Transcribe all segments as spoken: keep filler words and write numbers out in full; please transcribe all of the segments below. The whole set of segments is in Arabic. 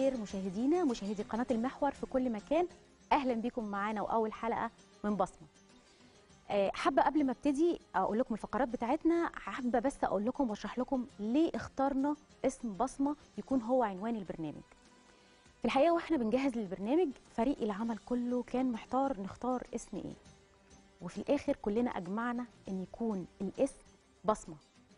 الخير مشاهدينا مشاهدي قناة المحور في كل مكان. أهلا بكم معانا وأول حلقة من بصمة. حابة قبل ما ابتدي أقول لكم الفقرات بتاعتنا، حابة بس أقول لكم وأشرح لكم ليه اخترنا اسم بصمة يكون هو عنوان البرنامج. في الحقيقة وإحنا بنجهز للبرنامج فريق العمل كله كان محتار نختار اسم إيه، وفي الآخر كلنا أجمعنا إن يكون الاسم بصمة.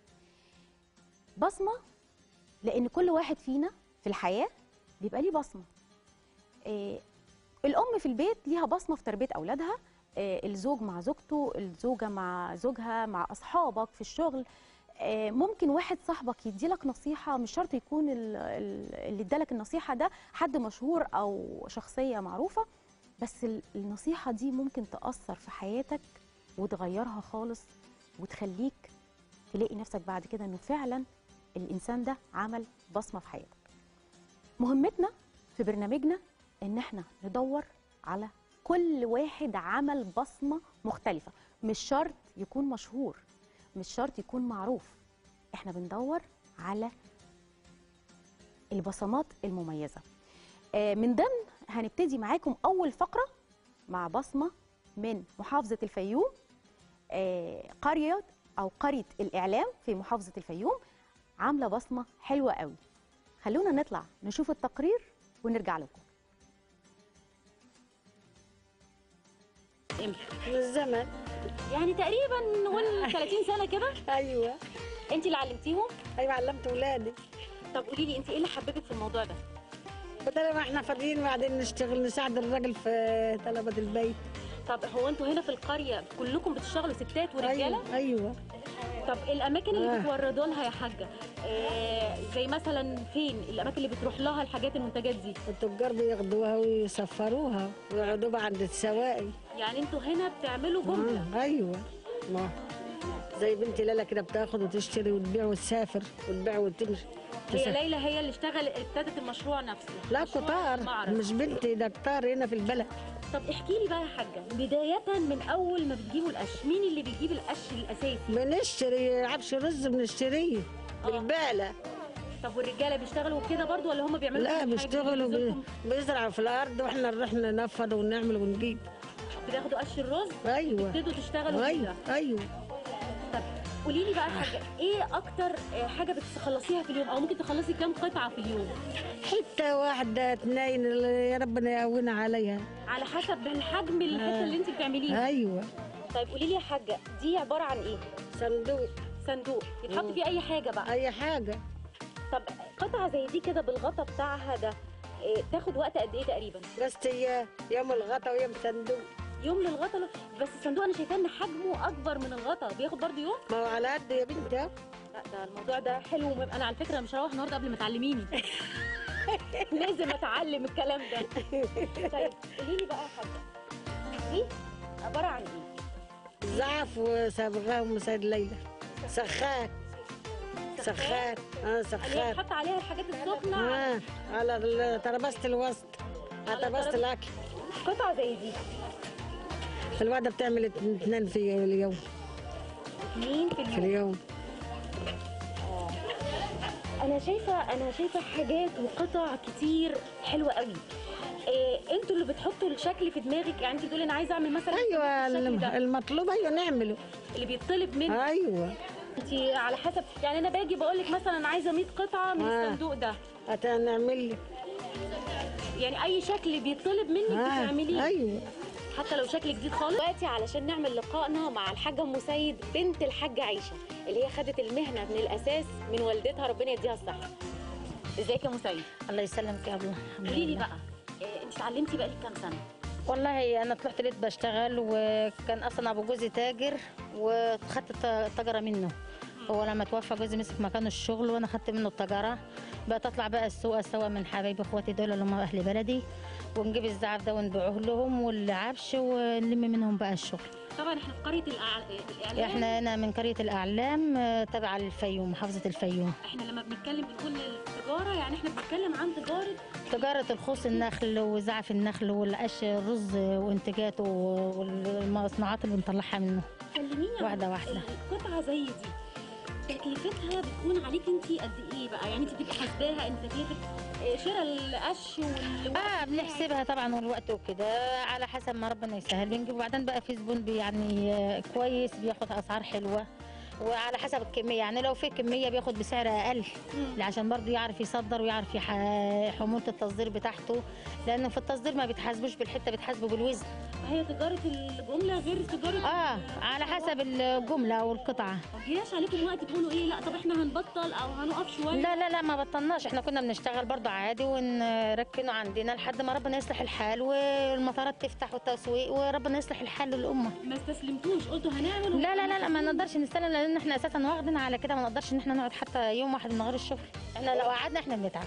بصمة لأن كل واحد فينا في الحياة بيبقى ليه بصمة. إيه، الأم في البيت ليها بصمة في تربية أولادها، إيه، الزوج مع زوجته، الزوجة مع زوجها، مع أصحابك في الشغل. إيه، ممكن واحد صاحبك يديلك نصيحة، مش شرط يكون اللي ادالك النصيحة ده حد مشهور أو شخصية معروفة، بس النصيحة دي ممكن تأثر في حياتك وتغيرها خالص وتخليك تلاقي نفسك بعد كده إنه فعلا الإنسان ده عمل بصمة في حياتك. مهمتنا في برنامجنا إن احنا ندور على كل واحد عمل بصمة مختلفة، مش شرط يكون مشهور، مش شرط يكون معروف، احنا بندور على البصمات المميزة. من ضمن هنبتدي معاكم أول فقرة مع بصمة من محافظة الفيوم، قرية أو قرية الإعلام في محافظة الفيوم، عاملة بصمة حلوة قوي. خلونا نطلع نشوف التقرير ونرجع لكم. من الزمن يعني تقريبا نقول ثلاثين سنة كده. ايوه. انت اللي علمتيهم؟ ايوه علمت ولادي. طب قولي لي انت ايه اللي حببك في الموضوع ده؟ بدل ما احنا فاضيين وبعدين نشتغل نساعد الراجل في طلبات البيت. طب هو انتوا هنا في القرية كلكم بتشتغلوا ستات ورجالة؟ ايوه ايوه. طب الاماكن اللي آه. بتوردوا لها يا حاجه آه زي مثلا فين الاماكن اللي بتروح لها الحاجات المنتجات دي؟ التجار بياخدوها ويسفروها ويقعدوا بقى عند السواقي. يعني انتوا هنا بتعملوا جمله؟ آه. ايوه. ما زي بنتي لاله كده بتاخد وتشتري وتبيع وتسافر وتبيع وتمشي. هي ليلى هي اللي اشتغلت ابتدت المشروع نفسه؟ لا قطار، مش بنتي، ده قطار هنا في البلد. طب احكي لي بقى يا حاجه، بدايه من اول ما بتجيبوا القش، مين اللي بيجيب القش الاساسي؟ بنشتري عفش رز بنشتريه بالبالة. طب والرجاله بيشتغلوا كده برضو ولا هم بيعملوا؟ لا بيشتغلوا بي... بيزرعوا في الارض واحنا نروح ننفض ونعمل ونجيب. بتاخدوا قش الرز؟ ايوه. بتبتدوا تشتغلوا ايوه كده؟ ايوه. طب قولي لي بقى حاجه، ايه اكتر حاجه بتخلصيها في اليوم، او ممكن تخلصي كام قطعه في اليوم؟ حته واحده اتنين، يا ربنا يقوينا عليها على حسب الحجم الحته آه. اللي انت بتعمليها. ايوه. طيب قولي لي يا حاجه، دي عباره عن ايه؟ صندوق. صندوق يتحط فيه اي حاجه بقى؟ اي حاجه. طب قطعه زي دي كده بالغطا بتاعها ده إيه تاخد وقت قد ايه تقريبا؟ بس ايام، يوم الغطا ويوم صندوق. يوم للغطا؟ بس الصندوق انا شايفاه ان حجمه اكبر من الغطا، بياخد برضه يوم؟ ما هو على قد يا بنتي. لا ده الموضوع ده حلو. انا على فكره مش هروح النهارده قبل ما تعلميني. لازم اتعلم الكلام ده. طيب قولي لي بقى يا حاجه، دي عباره عن ايه؟ زعف وصبغاه ومساعد ليلى. سخات. سخات. اه سخات. اللي بتحط عليها الحاجات السخنه؟ اه على ترابيزه الوسط، على ترابيزه الاكل. قطعه زي دي الواحده بتعمل اثنين في اليوم. اثنين في اليوم؟ في اليوم. اه انا شايفه انا شايفه حاجات وقطع كتير حلوه قوي. إيه انتوا اللي بتحطوا الشكل في دماغك؟ يعني انت بتقولي انا عايزه اعمل مثلا ايوه المطلوب ايوه نعمله اللي بيطلب منك. ايوه انت على حسب، يعني انا باجي بقول لك مثلا انا عايزه مية قطعه من آه. الصندوق ده هتعمل لك، يعني اي شكل بيطلب منك آه. بتعمليه. ايوه حتى لو شكل جديد خالص. دلوقتي علشان نعمل لقائنا مع الحاجه ام سيد بنت الحاجه عيشه اللي هي خدت المهنه من الاساس من والدتها، ربنا يديها الصحه. ازيك يا ام سيد؟ الله يسلمك يا ابله. قولي لي بقى إيه، انت اتعلمتي بقى لك كام سنه؟ والله انا طلعت لقيت بشتغل، وكان اصلا ابو جوزي تاجر وخدت التجاره منه. هو لما توفى جوزي مسك مكانه الشغل وانا خدت منه التجاره. بقيت اطلع بقى السوق سوا من حبايبي اخواتي دول اللي هم اهل بلدي، ونجيب الزعف ده ونبيعه لهم والعفش ونلم منهم بقى الشغل. طبعا احنا في قريه الاعلام. احنا هنا من قريه الاعلام تبع الفيوم، محافظه الفيوم. احنا لما بنتكلم بنقول التجاره، يعني احنا بنتكلم عن تجاره تجاره الخوص النخل وزعف النخل والقش الرز وانتاجاته والمصنوعات اللي بنطلعها منه. كلميني واحده واحده. قطعه زي دي تكلفتها بتكون عليك انت قد ايه بقى؟ يعني انت بتبقي حاسباها ان تكلفه آه، شراء القش وال اه بنحسبها طبعا والوقت وكده على حسب ما ربنا يسهل بنجيب. وبعدين بقى في زبون بي- يعني آه، كويس بياخد اسعار حلوه، وعلى حسب الكميه. يعني لو في كميه بياخد بسعر اقل عشان برضه يعرف يصدر ويعرف يح- حموله التصدير بتاعته، لانه في التصدير ما بيتحاسبوش بالحته، بيتحاسبوا بالوزن. هي تجاره الجمله غير تجاره اه على حسب الجمله والقطعه. ما جاش عليكم وقت تقولوا ايه لا طب احنا هنبطل او هنقف شويه؟ لا لا لا ما بطلناش، احنا كنا بنشتغل برضه عادي ونركنه عندنا لحد ما ربنا يصلح الحال والمطارات تفتح والتسويق وربنا يصلح الحال للامه. ما استسلمتوش قلتوا هنعمل؟ لا لا لا لا ما نقدرش نستنى، لان احنا اساسا واخدين على كده، ما نقدرش ان احنا نقعد حتى يوم واحد من غير الشغل. احنا لو قعدنا احنا بنتعب.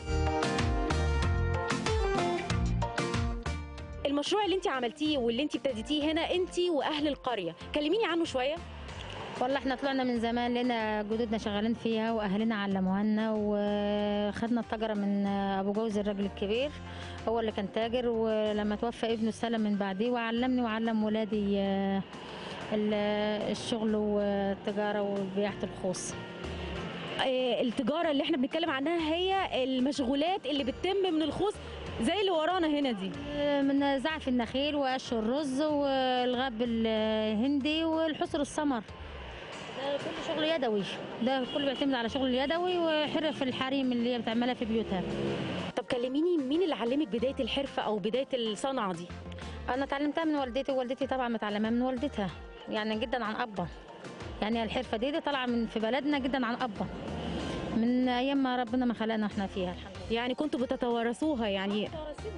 المشروع اللي انت عملتيه واللي انت ابتديتيه هنا انت واهل القريه، كلميني عنه شويه. والله احنا طلعنا من زمان لنا جدودنا شغالين فيها واهلنا علموها لنا، وخدنا التجاره من ابو جوز الراجل الكبير، هو اللي كان تاجر، ولما توفى ابنه استلم من بعديه وعلمني وعلم ولادي آه، ال- الشغل والتجاره وبيعه الخوص. آه، التجاره اللي احنا بنتكلم عنها هي المشغولات اللي بتتم من الخوص زي اللي ورانا هنا دي. من زعف النخيل وقش الرز والغاب الهندي والحصر السمر، ده كله شغل يدوي، ده كله بيعتمد على شغل اليدوي وحرف الحريم اللي هي بتعملها في بيوتها. طب كلميني مين اللي علمك بدايه الحرفه او بدايه الصنعه دي؟ انا اتعلمتها من والدتي، ووالدتي طبعا متعلمها من والدتها، يعني جدا عن ابا. يعني الحرفه دي, دي طالعه من في بلدنا جدا عن ابا، من ايام ما ربنا ما خلقنا احنا فيها الحمد لله. يعني كنتوا بتتوارثوها يعني؟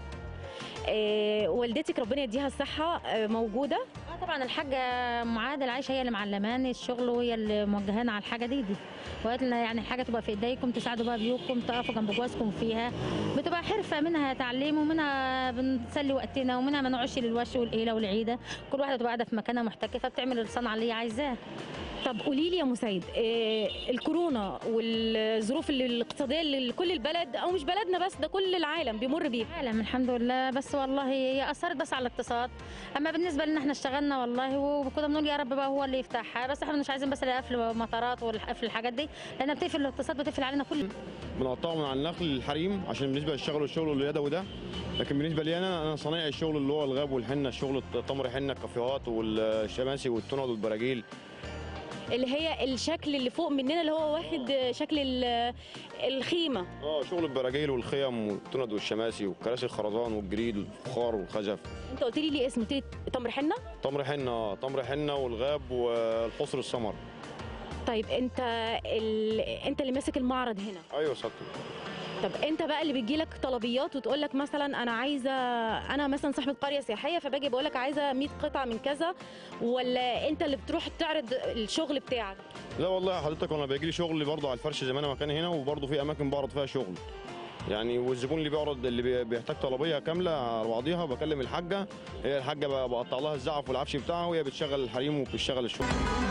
آه والدتك ربنا يديها الصحه آه موجوده؟ اه طبعا الحاجه ام عادل عايشه هي اللي معلماني الشغل وهي اللي موجهانا على الحاجه دي دي وقالت لنا يعني الحاجه تبقى في ايديكم، تساعدوا بقى بيوتكم، تقفوا جنب جوازكم فيها، بتبقى حرفه منها تعليم ومنها بنسلي وقتنا ومنها ما نقعدش للوش والقيله والعيده، كل واحده تبقى قاعده في مكانها محتكفه بتعمل الصنعه اللي هي عايزاها. طب قولي لي يا مسيد، آه الكورونا والظروف اللي- الاقتصاديه اللي كل البلد او مش بلدنا بس، ده كل العالم بيمر بيها. العالم الحمد لله، بس والله هي اثرت بس على الاقتصاد، اما بالنسبه لنا احنا اشتغلنا والله وكنا بنقول يا رب بقى هو اللي يفتحها، بس احنا مش عايزين بس لا قفل مطارات والقفل الحاجات دي لانها بتقفل الاقتصاد، بتقفل علينا كل. بنقطعه من على النخل للحريم عشان بالنسبه للشغل الشغل اليدوي ده، لكن بالنسبه لي انا انا صنايعي الشغل اللي هو الغاب والحنه، الشغل التمر حنه، الكافيهات والشماسي والتند والبراجيل، اللي هي الشكل اللي فوق مننا اللي هو واخد شكل ال- الخيمه. اه شغل البراجيل والخيم والتند والشماسي والكراسي الخرزان والجريد والفخار والخزف. انت قلت لي ليه اسمه؟ قلت لي تمر حنه. تمر حنه اه تمر حنه والغاب والحصر السمر. طيب انت ال... انت اللي ماسك المعرض هنا؟ ايوه ساتر. طب انت بقى اللي بيجي لك طلبيات وتقول لك مثلا انا عايزه، انا مثلا صاحبه قريه سياحيه فباجي بقول لك عايزه مية قطعه من كذا، ولا انت اللي بتروح تعرض الشغل بتاعك؟ لا والله حضرتك انا بيجي لي شغل برضه على الفرش زي ما انا مكان هنا، وبرضه في اماكن بعرض فيها شغل يعني، والزبون اللي بيعرض اللي بي- بيحتاج طلبيه كامله على بعضيها بكلم الحاجه، هي الحاجه ب- بقطع لها الزعف والعفش بتاعها وهي بتشغل الحريم وبتشتغل الشغل.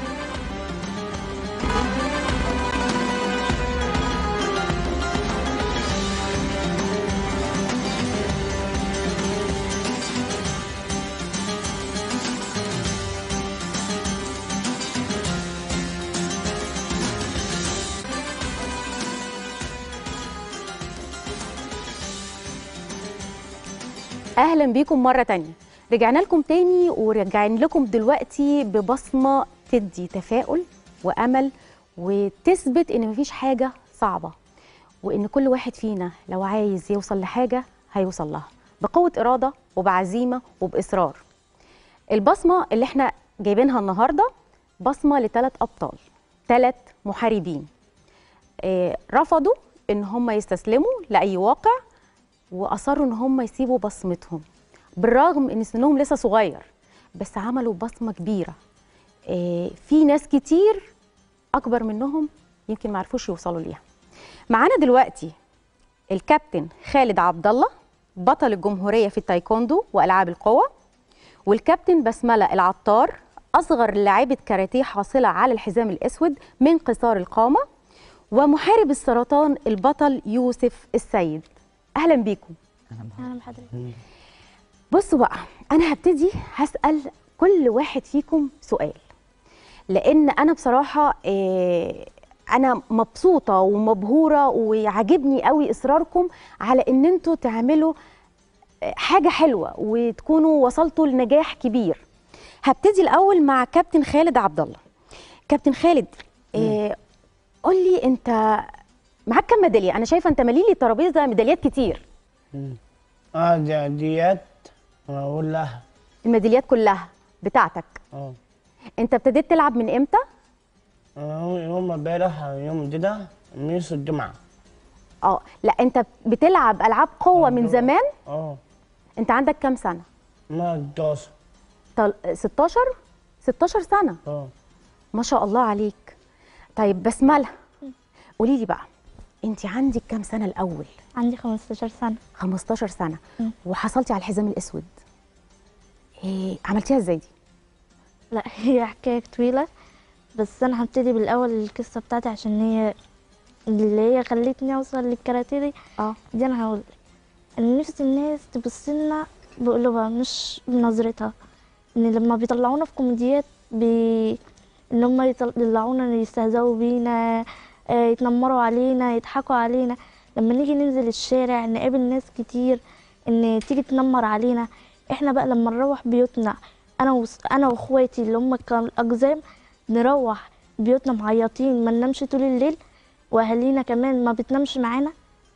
اهلا بيكم مره تانية. رجعنا لكم تاني ورجعين لكم دلوقتي ببصمه تدي تفاؤل وامل وتثبت ان مفيش حاجه صعبه، وان كل واحد فينا لو عايز يوصل لحاجه هيوصل لها بقوه اراده وبعزيمه وباصرار. البصمه اللي احنا جايبينها النهارده بصمه لثلاث ابطال، ثلاث محاربين آه، رفضوا ان هم يستسلموا لاي واقع واصروا ان هم يسيبوا بصمتهم بالرغم ان سنهم لسه صغير، بس عملوا بصمه كبيره. آه، في ناس كتير اكبر منهم يمكن ما عرفوش يوصلوا ليها. معانا دلوقتي الكابتن خالد عبد الله بطل الجمهوريه في التايكوندو والعاب القوى، والكابتن بسمله العطار اصغر لاعبه كاراتيه حاصله على الحزام الاسود من قصار القامه، ومحارب السرطان البطل يوسف السيد. اهلا بيكم. اهلا بحضرتك. بصوا بقى، انا هبتدي هسال كل واحد فيكم سؤال، لان انا بصراحه آه، انا مبسوطه ومبهوره وعاجبني قوي اصراركم على ان انتوا تعملوا حاجه حلوه وتكونوا وصلتوا لنجاح كبير. هبتدي الاول مع كابتن خالد عبد الله. كابتن خالد، آه قول لي انت معاك كام ميداليه؟ انا شايفه انت مالي لي الترابيزه ميداليات كتير. اه دي ديات اقول لها الميداليات كلها بتاعتك. اه انت ابتديت تلعب من امتى؟ آه، يوم امبارح يوم كده ميس الجمعه. اه لا، انت بتلعب العاب قوه من زمان. اه انت عندك كام سنه؟ ما حداشر. طل... ستاشر ستاشر سنه. اه ما شاء الله عليك. طيب بسمله، قولي لي بقى، انت عندك كام سنه الاول؟ عندي خمستاشر سنة. خمستاشر سنه مم. وحصلتي على الحزام الاسود. ايه عملتيها ازاي دي؟ لا هي حكاية طويلة، بس أنا هبتدي بالأول القصة بتاعتي عشان هي اللي هي خلتني أوصل للكاراتيه دي. اه دي أنا هقول أنا نفسي الناس تبص لنا بقلوبها مش بنظرتها. إن لما بيطلعونا في كوميديات بي... إن هم يطلعونا يستهزئوا بينا، آه، يتنمروا علينا، يضحكوا علينا. لما نيجي ننزل الشارع نقابل ناس كتير إن تيجي تنمر علينا، إحنا بقى لما نروح بيوتنا انا وس... انا واخواتي اللي هم كانوا الاقزام نروح بيوتنا معيطين، ما ننامش طول الليل، واهالينا كمان ما بتنامش معانا.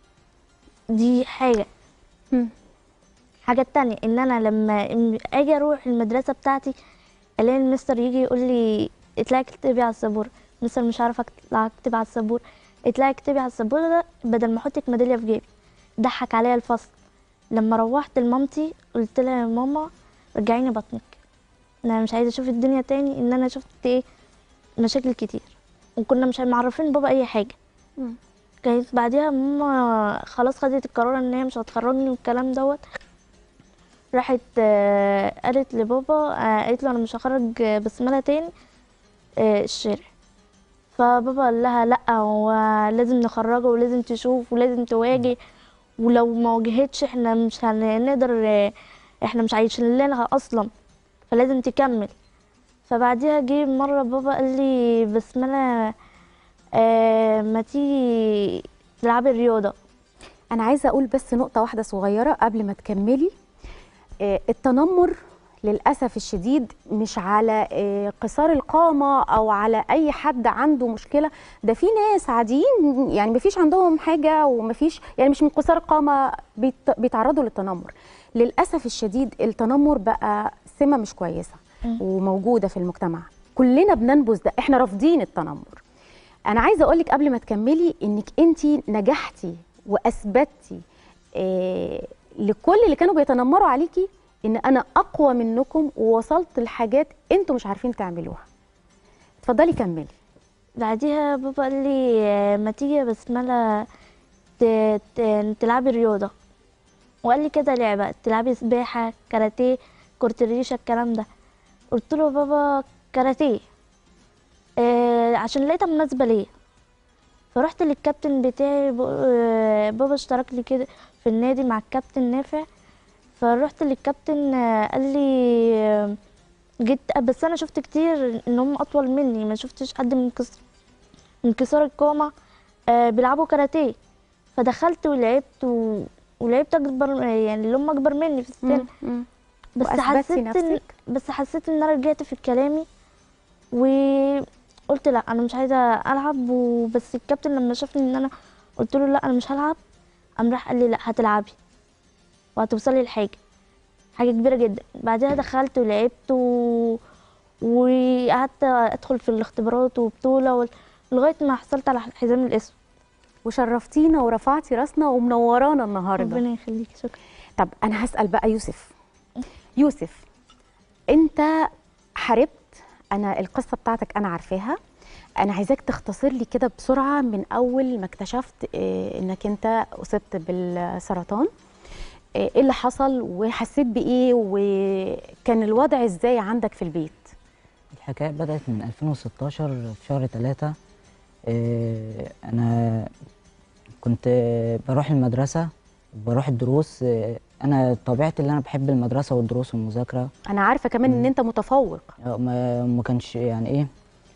دي حاجه. مم. حاجه التانية ان انا لما اجي اروح المدرسه بتاعتي الاقي المستر يجي يقول لي اطلعي اكتبي على السبوره. مستر مش عارفه اطلع اكتب على السبوره. اطلعي اكتبي على السبوره ده بدل ما احطك ميداليه في جيبي. ضحك عليا الفصل. لما روحت لمامتي قلت لها يا ماما رجعيني بطنك، انا مش عايزه اشوف الدنيا تاني. ان انا شفت ايه مشاكل كتير، وكنا مش معرفين بابا اي حاجه. مم. كانت بعديها ماما خلاص خدت القرار ان هي مش هتخرجني والكلام دوت. راحت آه، قالت لبابا، آه، قالت له انا مش هخرج بسمله تاني آه، الشارع. فبابا قال لها لا، هو لازم نخرجه ولازم تشوف ولازم تواجه، ولو ما واجهتش احنا مش هنقدر، آه، احنا مش عايشين لها اصلا، فلازم تكمل. فبعديها جه مره بابا قال لي بسمله آه ما تيجي تلعبي الرياضه. انا عايزه اقول بس نقطه واحده صغيره قبل ما تكملي. آه التنمر للاسف الشديد مش على آه قصار القامه او على اي حد عنده مشكله. ده في ناس عاديين يعني مفيش عندهم حاجه ومفيش يعني مش من قصار القامه بيت بيتعرضوا للتنمر. للاسف الشديد التنمر بقى سمه مش كويسه وموجوده في المجتمع. كلنا بننبذ ده، احنا رافضين التنمر. انا عايزه اقول لك قبل ما تكملي انك انت نجحتي واثبتي إيه لكل اللي كانوا بيتنمروا عليكي ان انا اقوى منكم ووصلت لحاجات انتوا مش عارفين تعملوها. اتفضلي كملي. بعديها بابا قال لي ما تيجي يا بسمله ت- ت- تلعبي رياضه، وقال لي كده لعبه تلعبي سباحه، كاراتيه، كرة الريشه، الكلام ده. قلت له بابا كاراتيه آه عشان لقيتها مناسبه ليا. فرحت للكابتن بتاعي، ب- آه، بابا اشترك لي كده في النادي مع الكابتن نافع. فرحت للكابتن آه، قال لي آه، جيت، بس انا شفت كتير ان هم اطول مني، ما شفتش حد من كسر من كسار القامه آه بيلعبوا كاراتيه. فدخلت ولعبت و... ولعبت اكبر يعني اللي هم اكبر مني في السن. مم. بس وأثبتي حسيت إن... نفسك؟ بس حسيت ان انا رجعت في كلامي وقلت لا انا مش عايزه العب. وبس الكابتن لما شافني ان انا قلت له لا انا مش هلعب، قام راح قال لي لا هتلعبي وهتوصلي لحاجه حاجه كبيره جدا. بعدها دخلت ولعبت و... وقعدت ادخل في الاختبارات وبطوله و... لغايه ما حصلت على الحزام الاسود. وشرفتينا ورفعتي راسنا ومنورانا النهارده. ربنا يخليكي. شكرا. طب انا هسال بقى يوسف. يوسف انت حاربت، انا القصه بتاعتك انا عارفاها. انا عايزاك تختصر لي كده بسرعه من اول ما اكتشفت إيه انك انت اصبت بالسرطان، ايه اللي حصل وحسيت بايه وكان الوضع ازاي عندك في البيت؟ الحكايه بدات من ألفين وستاشر في شهر ثلاثة. إيه انا كنت بروح المدرسه، بروح الدروس. إيه انا طبيعتي اللي انا بحب المدرسه والدروس والمذاكره. انا عارفه كمان ان انت متفوق. ما ما كانش يعني ايه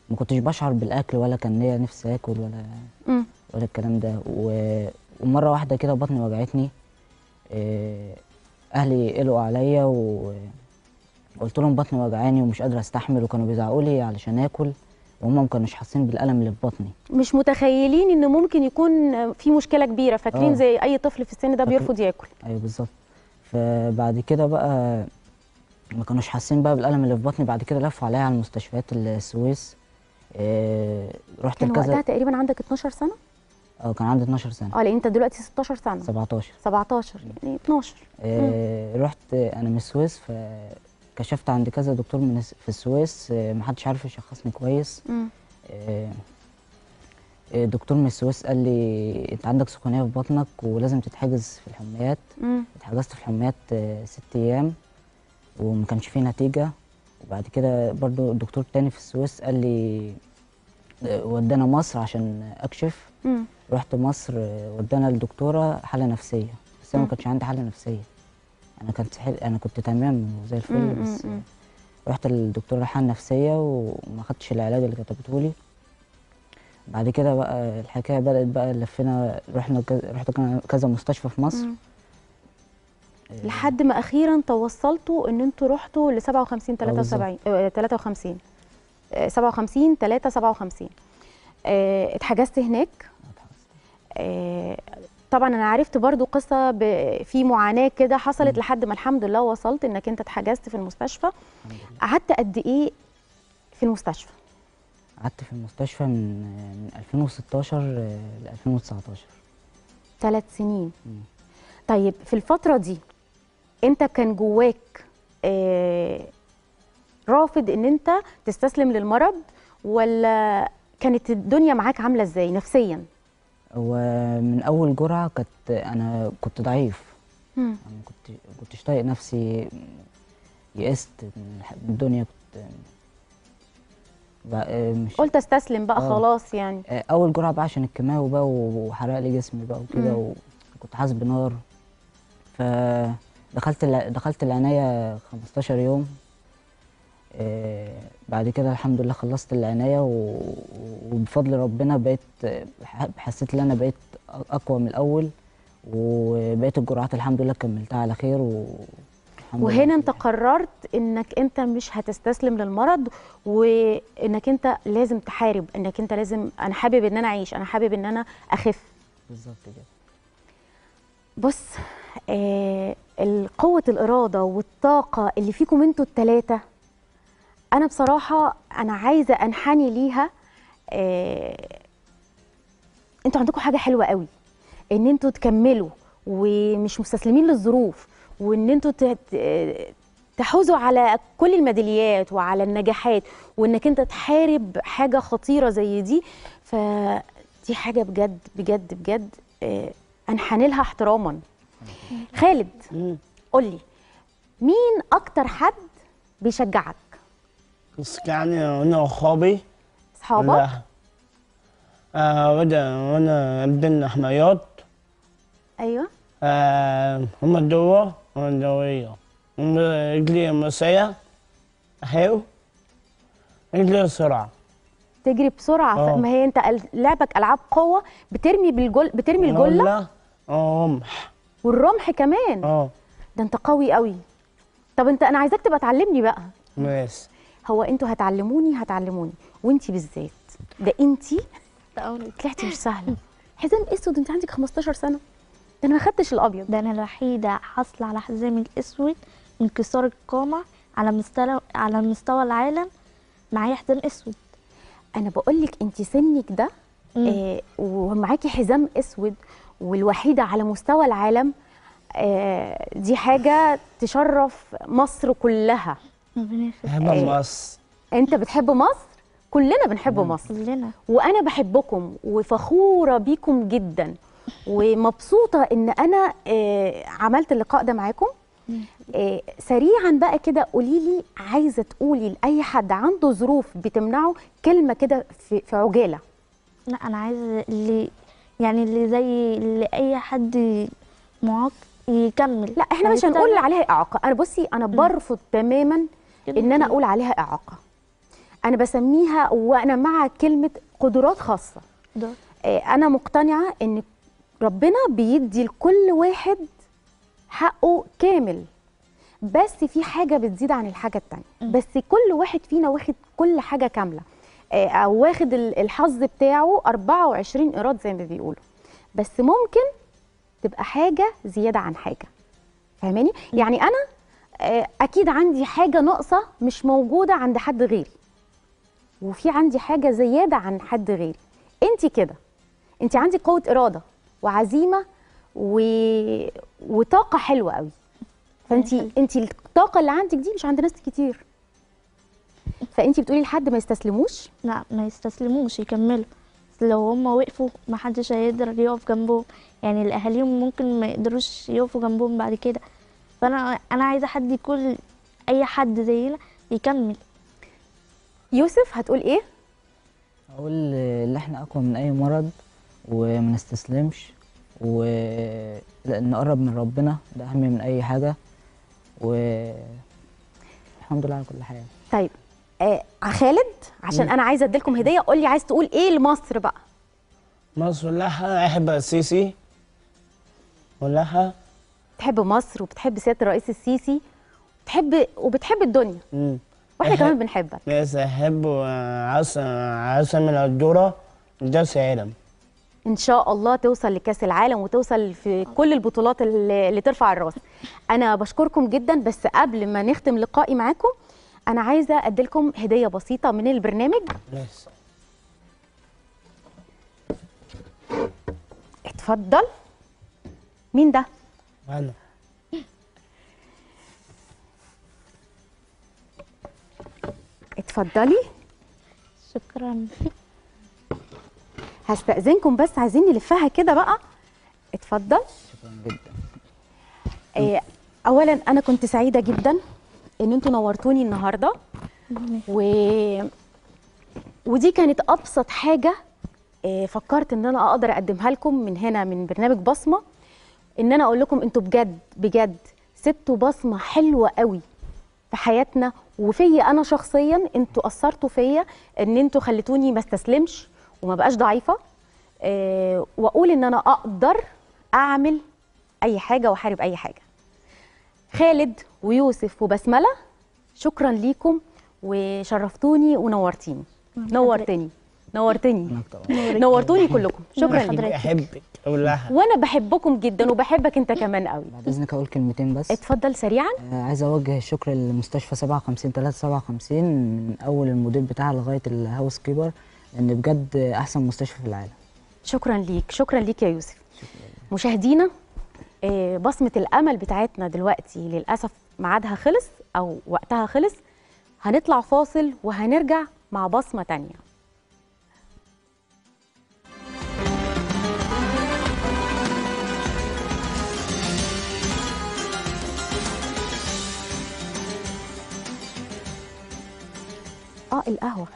ما كنتش بشعر بالاكل ولا كان ليا نفسي اكل ولا مم. ولا الكلام ده. و- ومره واحده كده بطني وجعتني، آه، اهلي قلقوا عليا وقلت لهم بطني وجعاني ومش قادره استحمل، وكانوا بيزعقوا لي علشان اكل، وهم ما كانوش حاسين بالالم اللي في بطني. مش متخيلين ان ممكن يكون في مشكله كبيره، فاكرين آه. زي اي طفل في السن ده فاكر- بيرفض ياكل. ايوه بالظبط. فبعد كده بقى ما كانوش حاسين بقى بالالم اللي في بطني. بعد كده لفوا عليا على المستشفيات السويس. آه، رحت كان لكذا. وقتها تقريبا عندك اتناشر سنه. اه كان عندي اتناشر سنه. اه لان انت دلوقتي ستاشر سنه. سبعتاشر. سبعتاشر يعني اتناشر. آه، رحت انا من السويس، فكشفت عند كذا دكتور من الس- في السويس. آه، محدش عارف يشخصني كويس. مم. آه، آه، دكتور من السويس قال لي انت عندك سخونيه في بطنك ولازم تتحجز في الحميات. مم. اتحجزت في الحميات آه، ست ايام وما كانش فيه نتيجه. وبعد كده برضو الدكتور تاني في السويس قال لي آه، ودانا مصر عشان اكشف. مم. رحت مصر، آه، ودانا الدكتوره حاله نفسيه، بس انا مم. ما كانش عندي حاله نفسيه. انا كنت حل... انا كنت تمام وزي الفل. مم. بس مم. رحت للدكتوره حاله نفسيه وما خدتش العلاج اللي كتبته لي. بعد كده بقى الحكايه بدات بقى، لفينا رحنا كذا- رحت كذا مستشفى في مصر. مم. لحد ما اخيرا توصلتوا ان انتوا رحتوا ل سبعة وخمسين تلاتة وسبعين آه، تلاتة وخمسين آه، سبعة وخمسين تلاتة سبعة وخمسين. آه، اتحجزت هناك. آه، طبعا انا عرفت برضو قصه ب- في معاناه كده حصلت مم. لحد ما الحمد لله وصلت انك انت اتحجزت في المستشفى. قعدت قد ايه في المستشفى؟ قعدت في المستشفى من من ألفين وستاشر ل ألفين وتسعتاشر. ثلاث سنين. مم. طيب في الفتره دي انت كان جواك آه، رافض ان انت تستسلم للمرض، ولا كانت الدنيا معاك عامله ازاي نفسيا؟ ومن اول جرعه كنت انا كنت ضعيف. مم. انا كنت كنتش طايق نفسي، يئست من الح- من الدنيا. كنت بقى- مش قلت استسلم بقى آه. خلاص يعني. اول جرعه بقى عشان الكيماوي بقى وحرق لي جسمي بقى وكده، مم. وكنت حاسس بنار. فدخلت الع- دخلت العنايه خمستاشر يوم. آه، بعد كده الحمد لله خلصت العنايه و- وبفضل ربنا بقيت ح- حسيت ان انا بقيت اقوى من الاول، وبقيت الجرعات الحمد لله كملتها على خير. والحمد وهنا لله. انت قررت انك انت مش هتستسلم للمرض، وانك انت لازم تحارب، انك انت لازم، انا حابب ان انا اعيش، انا حابب ان انا اخف. بالظبط كده. بص، آه قوة الإرادة والطاقة اللي فيكم انتوا التلاتة، أنا بصراحة أنا عايزة أنحني ليها. آه انتوا عندكم حاجة حلوة قوي، إن انتوا تكملوا ومش مستسلمين للظروف، وإن انتوا ت- ت- تحوزوا على كل الميداليات وعلى النجاحات، وإنك انت تحارب حاجة خطيرة زي دي. فدي حاجة بجد بجد بجد آه أنحني لها احتراما. خالد، مم. قولي مين اكتر حد بيشجعك؟ بس يعني أنا وأصحابي. اصحابك؟ لا. آه ودا وأنا بدنا حمايات. ايوه. آه هم الدوا وأنا الدوية. هم رجلي مسية حلو، رجلي السرعة. تجري بسرعه. آه. ما هي انت ال- لعبك العاب قوه، بترمي بالجل بترمي الجله ولا رمح. والرمح كمان. اه ده انت قوي قوي. طب انت، انا عايزاك تبقى تعلمني بقى. ماشي. هو انتوا هتعلموني هتعلموني وانتي بالذات، ده انتي طلعتي مش سهله. حزام اسود انت عندك خمستاشر سنه، ده انا ما خدتش الابيض. ده انا الوحيده حاصله على حزام الاسود انكسار القامه على مستوى على مستوى العالم، معايا حزام اسود. انا بقول لك انت سنك ده مم. آه ومعاكي حزام اسود والوحيده على مستوى العالم. آه دي حاجه تشرف مصر كلها. ربنا يخليك. بحب إيه. مصر. انت بتحب مصر، كلنا بنحب مصر، كلنا. وانا بحبكم وفخوره بيكم جدا، ومبسوطه ان انا آه عملت اللقاء ده معاكم. آه سريعا بقى كده قولي لي، عايزه تقولي لاي حد عنده ظروف بتمنعه كلمه كده في, في عجاله. لا انا عايزه اللي يعني اللي زي اللي اي حد معاق يكمل. لا احنا مش هنقول عليها اعاقه. انا بصي انا برفض تماما ان انا اقول عليها اعاقه. انا بسميها وانا مع كلمه قدرات خاصه. ده آه، انا مقتنعه ان ربنا بيدي لكل واحد حقه كامل، بس في حاجه بتزيد عن الحاجه التانية. بس كل واحد فينا واخد كل حاجه كامله، آه، او واخد ال- الحظ بتاعه أربعة وعشرين قيراط زي ما بيقولوا، بس ممكن تبقى حاجه زياده عن حاجه. فاهماني؟ يعني انا آه، اكيد عندي حاجه ناقصه مش موجوده عند حد غيري، وفي عندي حاجه زياده عن حد غيري. انت كده، انت عندك قوه اراده وعزيمه و... وطاقه حلوه قوي. فانت انت الطاقه اللي عندك دي مش عند ناس كتير. فانت بتقولي لحد ما يستسلموش. لا، ما يستسلموش، يكملوا. بس لو هم وقفوا محدش هيقدر يقف جنبهم، يعني الاهاليهم ممكن ما يقدروش يقفوا جنبهم بعد كده. فانا انا عايزه حد يكون، اي حد زينا يكمل. يوسف هتقول ايه؟ اقول ان احنا اقوى من اي مرض، وما نستسلمش، ونقرب من ربنا، ده اهم من اي حاجه. والحمد لله على كل حاجه. طيب آه خالد، عشان انا عايزه اديلكم هديه، قول لي عايز تقول ايه لمصر بقى؟ مصر لها أحب السيسي ولها. بتحب مصر وبتحب سياده الرئيس السيسي، بتحب وبتحب الدنيا، مم. واحنا أحب- كمان بنحبك. بس أحب عاصم عاصم الدورة كأس العالم. ان شاء الله توصل لكاس العالم وتوصل في كل البطولات اللي اللي ترفع الراس. انا بشكركم جدا، بس قبل ما نختم لقائي معاكم انا عايزه اديلكم هديه بسيطه من البرنامج. بس اتفضل. مين ده؟ أنا اتفضلي. شكرا. هستأذنكم بس عايزين نلفها كده بقى. اتفضل. شكرا جدا. آه، اولا انا كنت سعيده جدا ان انتوا نورتوني النهارده، و... ودي كانت ابسط حاجه آه، فكرت ان انا اقدر اقدمها لكم من هنا من برنامج بصمه، ان انا اقول لكم انتوا بجد بجد سبتوا بصمه حلوه قوي في حياتنا وفيا انا شخصيا. انتوا اثرتوا فيا ان انتوا خليتوني ما استسلمش وما بقاش ضعيفه، آه، واقول ان انا اقدر اعمل اي حاجه واحارب اي حاجه. خالد ويوسف وبسمله، شكرا ليكم وشرفتوني ونورتيني. نورتني نورتني نورتوني كلكم. شكرا ليكم. بحبك ولها. وانا بحبكم جدا وبحبك انت كمان قوي. بعد اذنك اقول كلمتين بس. اتفضل سريعا. آه، عايز اوجه الشكر لمستشفى سبعة وخمسين ثلاثة سبعة وخمسين، من اول المدير بتاعها لغايه الهاوس كيبر، ان بجد احسن مستشفى في العالم. شكرا ليك. شكرا ليك يا يوسف. مشاهدينا، آه، بصمة الأمل بتاعتنا دلوقتي للأسف ميعادها خلص أو وقتها خلص. هنطلع فاصل وهنرجع مع بصمة تانية. اه القهوة.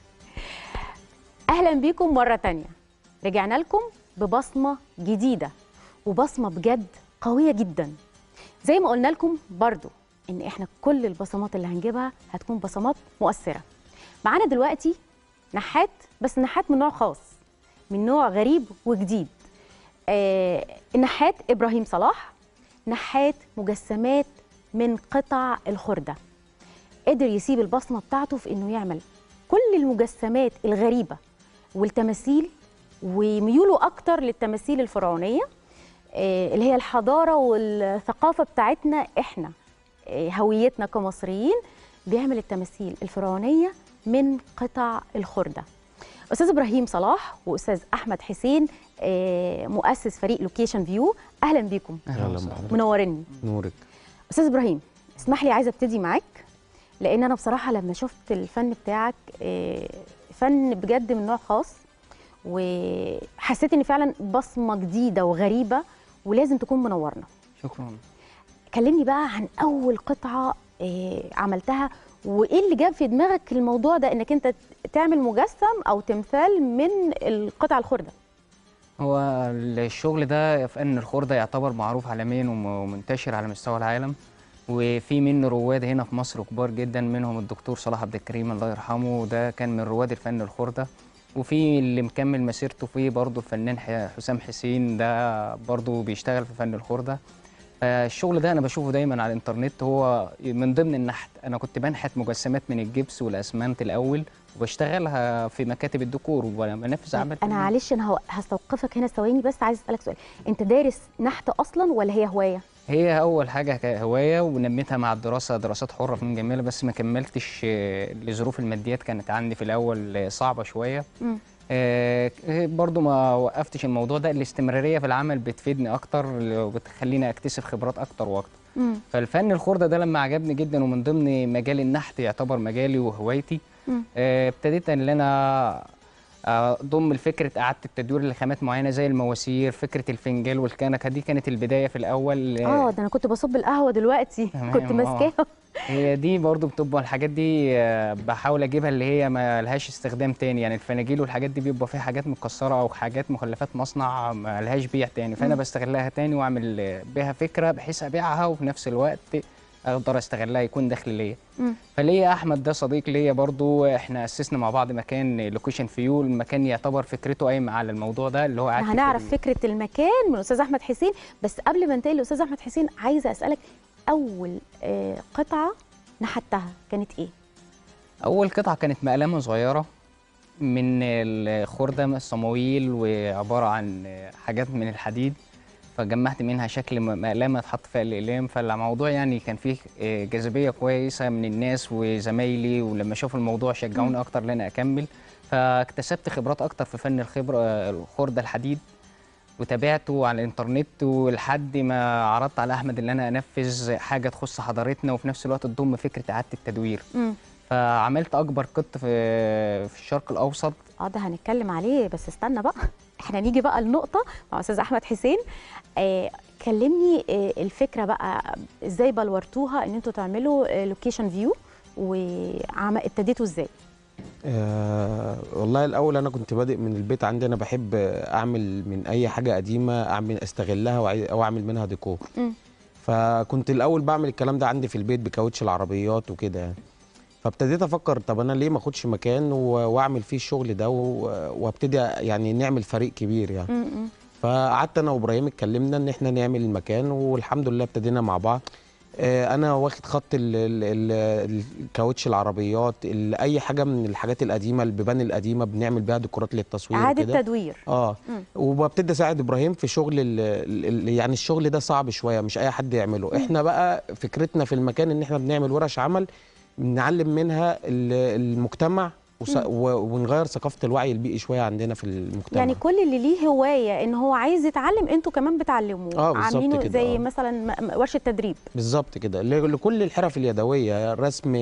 أهلا بيكم مرة تانية. رجعنا لكم ببصمة جديدة، وبصمة بجد قوية جدا. زي ما قلنا لكم برضو ان احنا كل البصمات اللي هنجيبها هتكون بصمات مؤثرة. معانا دلوقتي نحات، بس نحات من نوع خاص، من نوع غريب وجديد. آه النحات إبراهيم صلاح، نحات مجسمات من قطع الخردة. قدر يسيب البصمة بتاعته في انه يعمل كل المجسمات الغريبة والتماثيل، وميوله اكتر للتماثيل الفرعونيه اللي هي الحضاره والثقافه بتاعتنا احنا، هويتنا كمصريين. بيعمل التماثيل الفرعونيه من قطع الخرده. استاذ ابراهيم صلاح واستاذ احمد حسين، مؤسس فريق لوكيشن فيو، اهلا بيكم. اهلا بحضرتك. منورني. نورك. استاذ ابراهيم، اسمح لي عايزه ابتدي معاك، لان انا بصراحه لما شفت الفن بتاعك فن بجد من نوع خاص، وحسيت ان فعلا بصمه جديده وغريبه ولازم تكون منورنا. شكرا. كلمني بقى عن اول قطعه عملتها، وايه اللي جاب في دماغك الموضوع ده انك انت تعمل مجسم او تمثال من القطع الخرده؟ هو الشغل ده في فن الخردة يعتبر معروف عالميا ومنتشر على مستوى العالم. وفي منه رواد هنا في مصر كبار جدا، منهم الدكتور صلاح عبد الكريم الله يرحمه، ده كان من رواد الفن الخردة. وفي اللي مكمل مسيرته فيه برضه الفنان حسام حسين، ده برضه بيشتغل في فن الخردة. فالشغل ده انا بشوفه دايما على الانترنت، هو من ضمن النحت. انا كنت بنحت مجسمات من الجبس والاسمنت الاول، وبشتغلها في مكاتب الديكور وبنفذ اعمال. انا معلش انا هستوقفك هنا ثواني، بس عايز اسالك سؤال، انت دارس نحت اصلا ولا هي هوايه؟ هي اول حاجه كهوايه، ونميتها مع الدراسه دراسات حره في جميله، بس ما كملتش لظروف الماديات كانت عندي في الاول صعبه شويه. م. آه برضو ما وقفتش الموضوع ده، الاستمراريه في العمل بتفيدني اكتر وبتخليني اكتسب خبرات اكتر واكتر. م. فالفن الخردة ده لما عجبني جدا، ومن ضمن مجال النحت يعتبر مجالي وهوايتي، آه ابتديت ان انا اضم الفكره اعاده التدوير لخامات معينه زي المواسير، فكره الفنجال والكنكه، دي كانت البدايه في الاول. اه ده انا كنت بصب القهوه دلوقتي كنت ماسكاها. هي دي برضو بتبقى الحاجات دي بحاول اجيبها اللي هي ما لهاش استخدام تاني، يعني الفناجيل والحاجات دي بيبقى فيها حاجات مكسره او حاجات مخلفات مصنع ما لهاش بيع تاني، فانا بستغلها تاني واعمل بيها فكره بحيث ابيعها وفي نفس الوقت اقدر استغلها يكون دخل ليا. فليا احمد ده صديق ليا برضو، احنا اسسنا مع بعض مكان لوكيشن فيو، المكان يعتبر فكرته قايمه على الموضوع ده اللي هو قاعد. هنعرف فكره المكان من الاستاذ احمد حسين، بس قبل ما انتقل للاستاذ احمد حسين عايزه اسالك اول آه قطعه نحتها كانت ايه؟ اول قطعه كانت مقلمه صغيره من الخرده الصمويل، وعباره عن حاجات من الحديد، فجمعت منها شكل مقلمه اتحط فيها الاقلام. فالموضوع يعني كان فيه جاذبيه كويسه من الناس وزمايلي، ولما شافوا الموضوع شجعوني اكتر ان انا اكمل، فاكتسبت خبرات اكتر في فن الخبره الخرده الحديد، وتابعته على الانترنت ولحد ما عرضت على احمد ان انا انفذ حاجه تخص حضارتنا وفي نفس الوقت تضم فكره اعاده التدوير. م. فعملت اكبر قط في في الشرق الاوسط. اه ده هنتكلم عليه، بس استنى بقى احنا نيجي بقى النقطه مع استاذ احمد حسين. آه كلمني آه الفكره بقى ازاي بلورتوها ان انتوا تعملوا لوكيشن فيو، وابتديتوا ازاي؟ آه والله الاول انا كنت بادئ من البيت عندي، انا بحب اعمل من اي حاجه قديمه اعمل استغلها او اعمل منها ديكور. م. فكنت الاول بعمل الكلام ده عندي في البيت بكاوتش العربيات وكده يعني. فابتديت افكر طب انا ليه ما اخدش مكان واعمل فيه الشغل ده وابتدي يعني نعمل فريق كبير يعني. م. فقعدت انا وابراهيم اتكلمنا ان احنا نعمل المكان، والحمد لله ابتدينا مع بعض. انا واخد خط الكاوتش العربيات، اي حاجه من الحاجات القديمه، البيبان القديمه بنعمل بيها ديكورات للتصوير اعاده كده. تدوير اه م. وببتدي اساعد ابراهيم في شغل ال ال يعني الشغل ده صعب شويه، مش اي حد يعمله. م. احنا بقى فكرتنا في المكان ان احنا بنعمل ورش عمل نعلم منها المجتمع ونغير ثقافه الوعي البيئي شويه عندنا في المجتمع. يعني كل اللي ليه هوايه ان هو عايز يتعلم انتوا كمان بتعلموه. اه عاملينه زي آه. مثلا ورشه تدريب. بالظبط كده، لكل الحرف اليدويه، الرسم،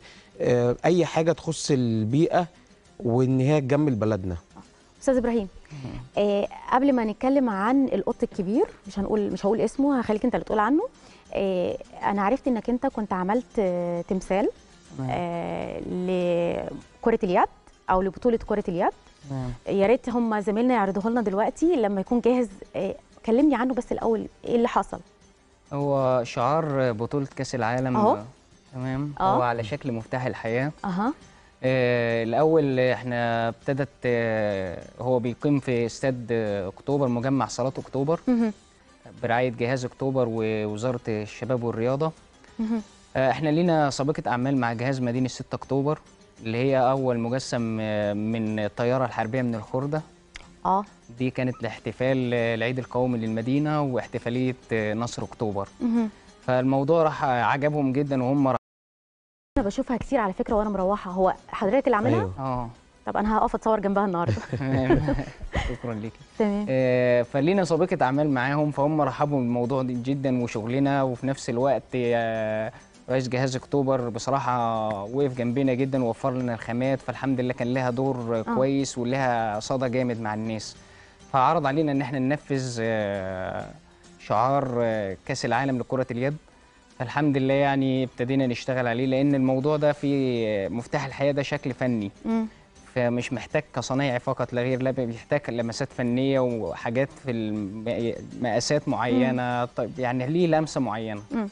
اي حاجه تخص البيئه وان هي تجمل بلدنا. استاذ ابراهيم، آه قبل ما نتكلم عن القط الكبير، مش هنقول مش هقول اسمه، هخليك انت اللي تقول عنه. آه انا عرفت انك انت كنت عملت آه تمثال آه لكرة اليد او لبطولة كرة اليد. يا ريت هم زميلنا يعرضوه لنا دلوقتي لما يكون جاهز. آه كلمني عنه بس الاول، ايه اللي حصل؟ هو شعار بطولة كأس العالم اهو. تمام. أوه. هو على شكل مفتاح الحياة. اها. آه الاول احنا ابتدت آه هو بيقيم في استاد اكتوبر، مجمع صالات اكتوبر برعاية جهاز اكتوبر ووزارة الشباب والرياضة. احنا لينا سابقة اعمال مع جهاز مدينة ستة اكتوبر اللي هي اول مجسم من الطيارة الحربية من الخردة. اه دي كانت لاحتفال العيد القومي للمدينة واحتفالية نصر اكتوبر. مه. فالموضوع راح عجبهم جدا وهم راح. انا بشوفها كتير على فكرة وانا مروحة. هو حضرتك اللي عاملها؟ ايوه. اه طب انا هقف اتصور جنبها النهارده. شكرا ليكي. تمام. آه فلينا سابقة اعمال معاهم، فهم رحبوا بالموضوع ده جدا وشغلنا، وفي نفس الوقت آه رئيس جهاز اكتوبر بصراحه وقف جنبنا جدا ووفر لنا الخامات، فالحمد لله كان لها دور آه. كويس ولها صدى جامد مع الناس. فعرض علينا ان احنا ننفذ آه شعار آه كاس العالم لكرة اليد. فالحمد لله يعني ابتدينا نشتغل عليه، لان الموضوع ده في مفتاح الحياه ده شكل فني. م. فمش محتاج كصنايعي فقط لا غير، لا بيحتاج لمسات فنيه وحاجات في المقاسات معينه. طيب يعني ليه لمسه معينه. م.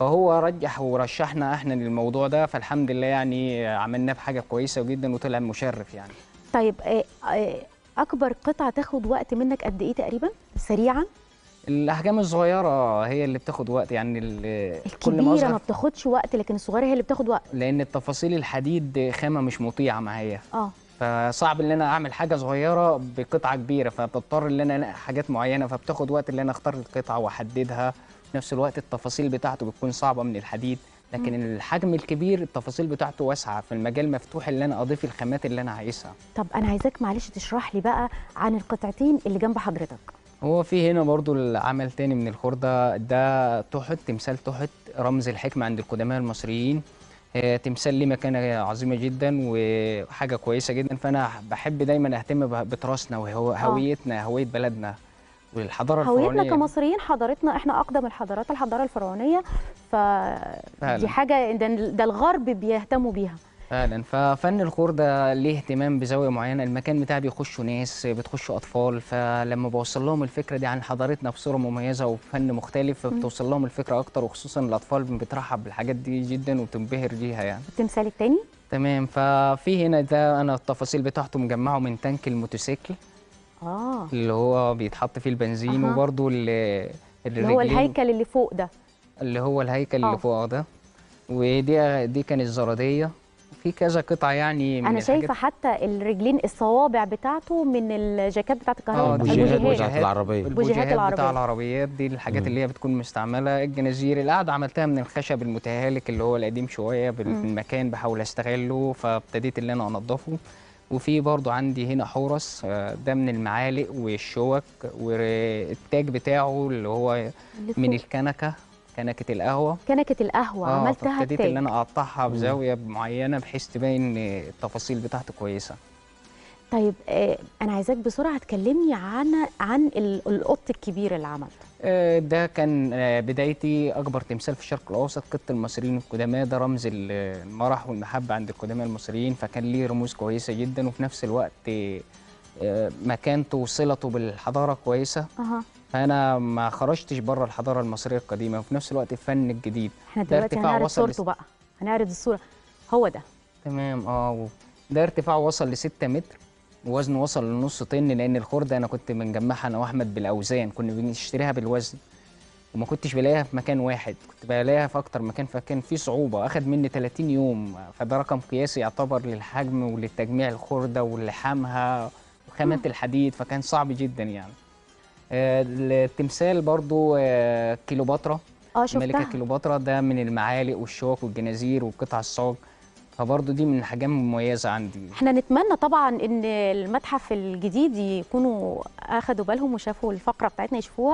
فهو رجح ورشحنا احنا للموضوع ده، فالحمد لله يعني عملناه بحاجه كويسه جدا وطلع مشرف يعني. طيب آه، آه، اكبر قطعه تاخد وقت منك قد ايه تقريبا سريعا؟ الاحجام الصغيره هي اللي بتاخد وقت يعني، ال- كل ما الكبيره أصغر ما بتاخدش وقت لكن الصغيره هي اللي بتاخد وقت. لان التفاصيل الحديد خامه مش مطيعه معايا، اه فصعب ان انا اعمل حاجه صغيره بقطعه كبيره، فبضطر ان انا انقي حاجات معينه، فبتاخد وقت ان انا اختار القطعه واحددها. في نفس الوقت التفاصيل بتاعته بتكون صعبه من الحديد، لكن مم. الحجم الكبير التفاصيل بتاعته واسعه، في المجال مفتوح ان انا اضيف الخامات اللي انا عايزها. طب انا عايزاك معلش تشرح لي بقى عن القطعتين اللي جنب حضرتك. هو في هنا برضو العمل تاني من الخردة، ده تحت، تمثال تحت رمز الحكمة عند القدماء المصريين. آه، تمثال ليه مكانة عظيمة جدا وحاجة كويسة جدا، فأنا بحب دايما أهتم ب- بتراثنا وهويتنا، هوية بلدنا والحضارة هويتنا الفرعونية. كمصريين، حضارتنا احنا اقدم الحضارات، الحضاره الفرعونيه، فدي حاجه ده, ده الغرب بيهتموا بيها. فعلا، ففن الخردة ليه اهتمام بزاوية معينة، المكان بتاعي بيخشوا ناس، بتخشوا أطفال، فلما بوصل لهم الفكرة دي عن حضارتنا بصورة مميزة وفن مختلف، فبتوصل لهم الفكرة أكتر، وخصوصا الأطفال بترحب بالحاجات دي جدا وبتنبهر بيها يعني. التمثال التاني تمام، ففي هنا ده أنا التفاصيل بتاعته مجمعه من تانك الموتوسيكل اه اللي هو بيتحط فيه البنزين، أها. وبرده اللي هو الهيكل اللي فوق ده، اللي هو الهيكل آه. اللي فوق ده، ودي دي كانت زرادية، في كذا قطعة يعني من انا الحاجات. شايفه حتى الرجلين الصوابع بتاعته من الجاكيت بتاعت الكهرباء، البوجيهات البوجيهات. بتاعت العربية. البوجيهات بتاع العربيه. العربيات دي الحاجات مم. اللي هي بتكون مستعمله. الجنازير القعده عملتها من الخشب المتهالك اللي هو القديم شويه مم. بالمكان، بحاول استغله، فابتديت اللي انا انضفه. وفي برضو عندي هنا حورس، آه، ده من المعالق والشوك، والتاج بتاعه اللي هو اللي من فوق. الكنكه، كنكه القهوه. كنكه القهوه اه عملتها فابتديت التاج. اللي انا اقطعها بزاويه معينه بحيث تبين التفاصيل بتاعته كويسه. طيب آه انا عايزاك بسرعه تكلمني عن عن ال- القط الكبير اللي عملته. آه، ده كان آه، بدايتي أكبر تمثال في الشرق الأوسط، قط المصريين القدماء، ده رمز ال- المرح والمحبة عند القدماء المصريين، فكان ليه رموز كويسة جدا، وفي نفس الوقت آه، مكانته وصلته بالحضارة كويسة. اها فأنا ما خرجتش بره الحضارة المصرية القديمة، وفي نفس الوقت الفن الجديد. احنا ده دلوقتي ارتفاع هنعرض وصل صورته لس- بقى، هنعرض الصوره. هو ده تمام اه و- ده ارتفاعه وصل لستة متر، ووزنه وصل لنص طن، لأن الخردة أنا كنت بنجمعها أنا وأحمد بالأوزان، كنا بنشتريها بالوزن، وما كنتش بلاقيها في مكان واحد، كنت بلاقيها في اكتر مكان، فكان في صعوبه، اخد مني ثلاثين يوم، فده رقم قياسي يعتبر للحجم وللتجميع الخرده ولحامها وخامات الحديد، فكان صعب جدا يعني. آه، التمثال برضو آه، كيلوباترا، اه الملكه شفتها. كيلوباترا، ده من المعالق والشوك والجنازير وقطع الصاج، فبرضو دي من الحاجات المميزه عندي. احنا نتمنى طبعا ان المتحف الجديد يكونوا اخدوا بالهم وشافوا الفقره بتاعتنا يشوفوها،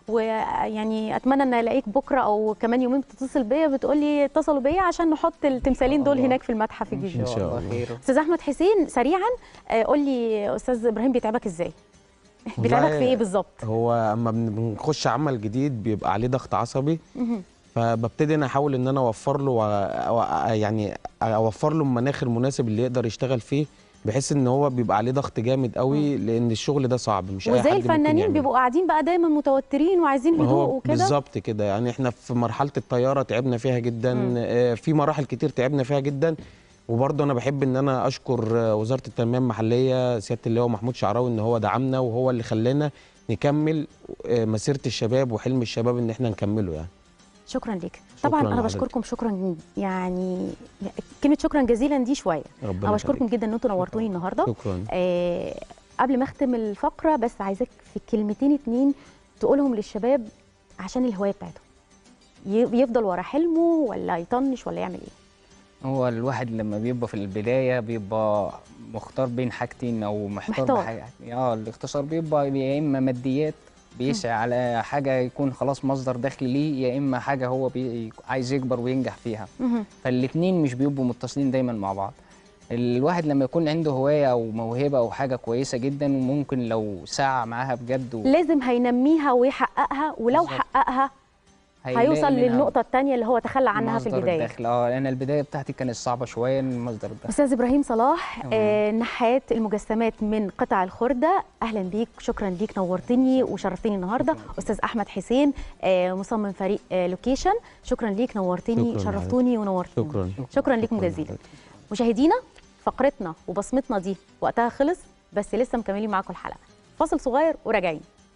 ويعني اتمنى ان الاقيك بكره او كمان يومين بتتصل بيا بتقول لي اتصلوا بيا عشان نحط التمثالين دول الله. هناك في المتحف الجديد. ان شاء الله خير. استاذ احمد حسين سريعا آه، قول لي استاذ ابراهيم بيتعبك ازاي؟ بيتعبك في ايه بالظبط؟ هو اما بن- بنخش عمل جديد بيبقى عليه ضغط عصبي، فببتدي انا احاول ان انا اوفر له و- و- يعني اوفر له المناخ المناسب اللي يقدر يشتغل فيه، بحيث ان هو بيبقى عليه ضغط جامد قوي، لان الشغل ده صعب، مش اي حد وزي ممكن الفنانين يعمله. بيبقوا قاعدين بقى دايما متوترين وعايزين ما هدوء هو وكده. بالظبط كده، يعني احنا في مرحله الطياره تعبنا فيها جدا، آه، في مراحل كتير تعبنا فيها جدا. وبرضه انا بحب ان انا اشكر آه، وزاره التنميه المحليه سياده اللواء محمود شعراوي، ان هو دعمنا وهو اللي خلانا نكمل آه، مسيره الشباب وحلم الشباب ان احنا نكمله يعني. شكرا ليك. شكراً طبعا انا لحضرتك. بشكركم شكرا، يعني كلمه شكرا جزيلا دي شويه. ربنا انا بشكركم يخليك. جدا ان انتوا نورتوني النهارده. شكرا. آه قبل ما اختم الفقره بس عايزاك في كلمتين اتنين تقولهم للشباب عشان الهوايه بتاعتهم، ي- يفضل ورا حلمه ولا يطنش ولا يعمل ايه؟ هو الواحد لما بيبقى في البداية بيبقى مختار بين حاجتين أو محتار محتار. بحاجة. اه الاختصار بيبقى يا إما ماديات بيسعى على حاجة يكون خلاص مصدر دخل ليه، يا إما حاجة هو بي عايز يكبر وينجح فيها. مهم. فالاتنين مش بيبقوا متصلين دايما مع بعض. الواحد لما يكون عنده هواية أو موهبة أو حاجة كويسة جدا، وممكن لو سعى معاها بجد و... لازم هينميها ويحققها، ولو بالظبط. حققها هيلاقي هيوصل منها للنقطه الثانيه اللي هو تخلى عنها في مصدر البدايه. الدخل. اه لان البدايه بتاعتي كانت صعبه شويه ان مصدر الدخل. استاذ ابراهيم صلاح، آه نحات المجسمات من قطع الخرده، اهلا بيك، شكرا ليك، نورتني وشرفتني النهارده. استاذ احمد حسين، آه مصمم فريق آه لوكيشن، شكرا ليك، نورتني، شكراً شرفتوني ونورتني. شكرا شكرا لكم جزيلا. مشاهدينا، فقرتنا وبصمتنا دي وقتها خلص، بس لسه مكملين معاكم الحلقه. فاصل صغير وراجعين.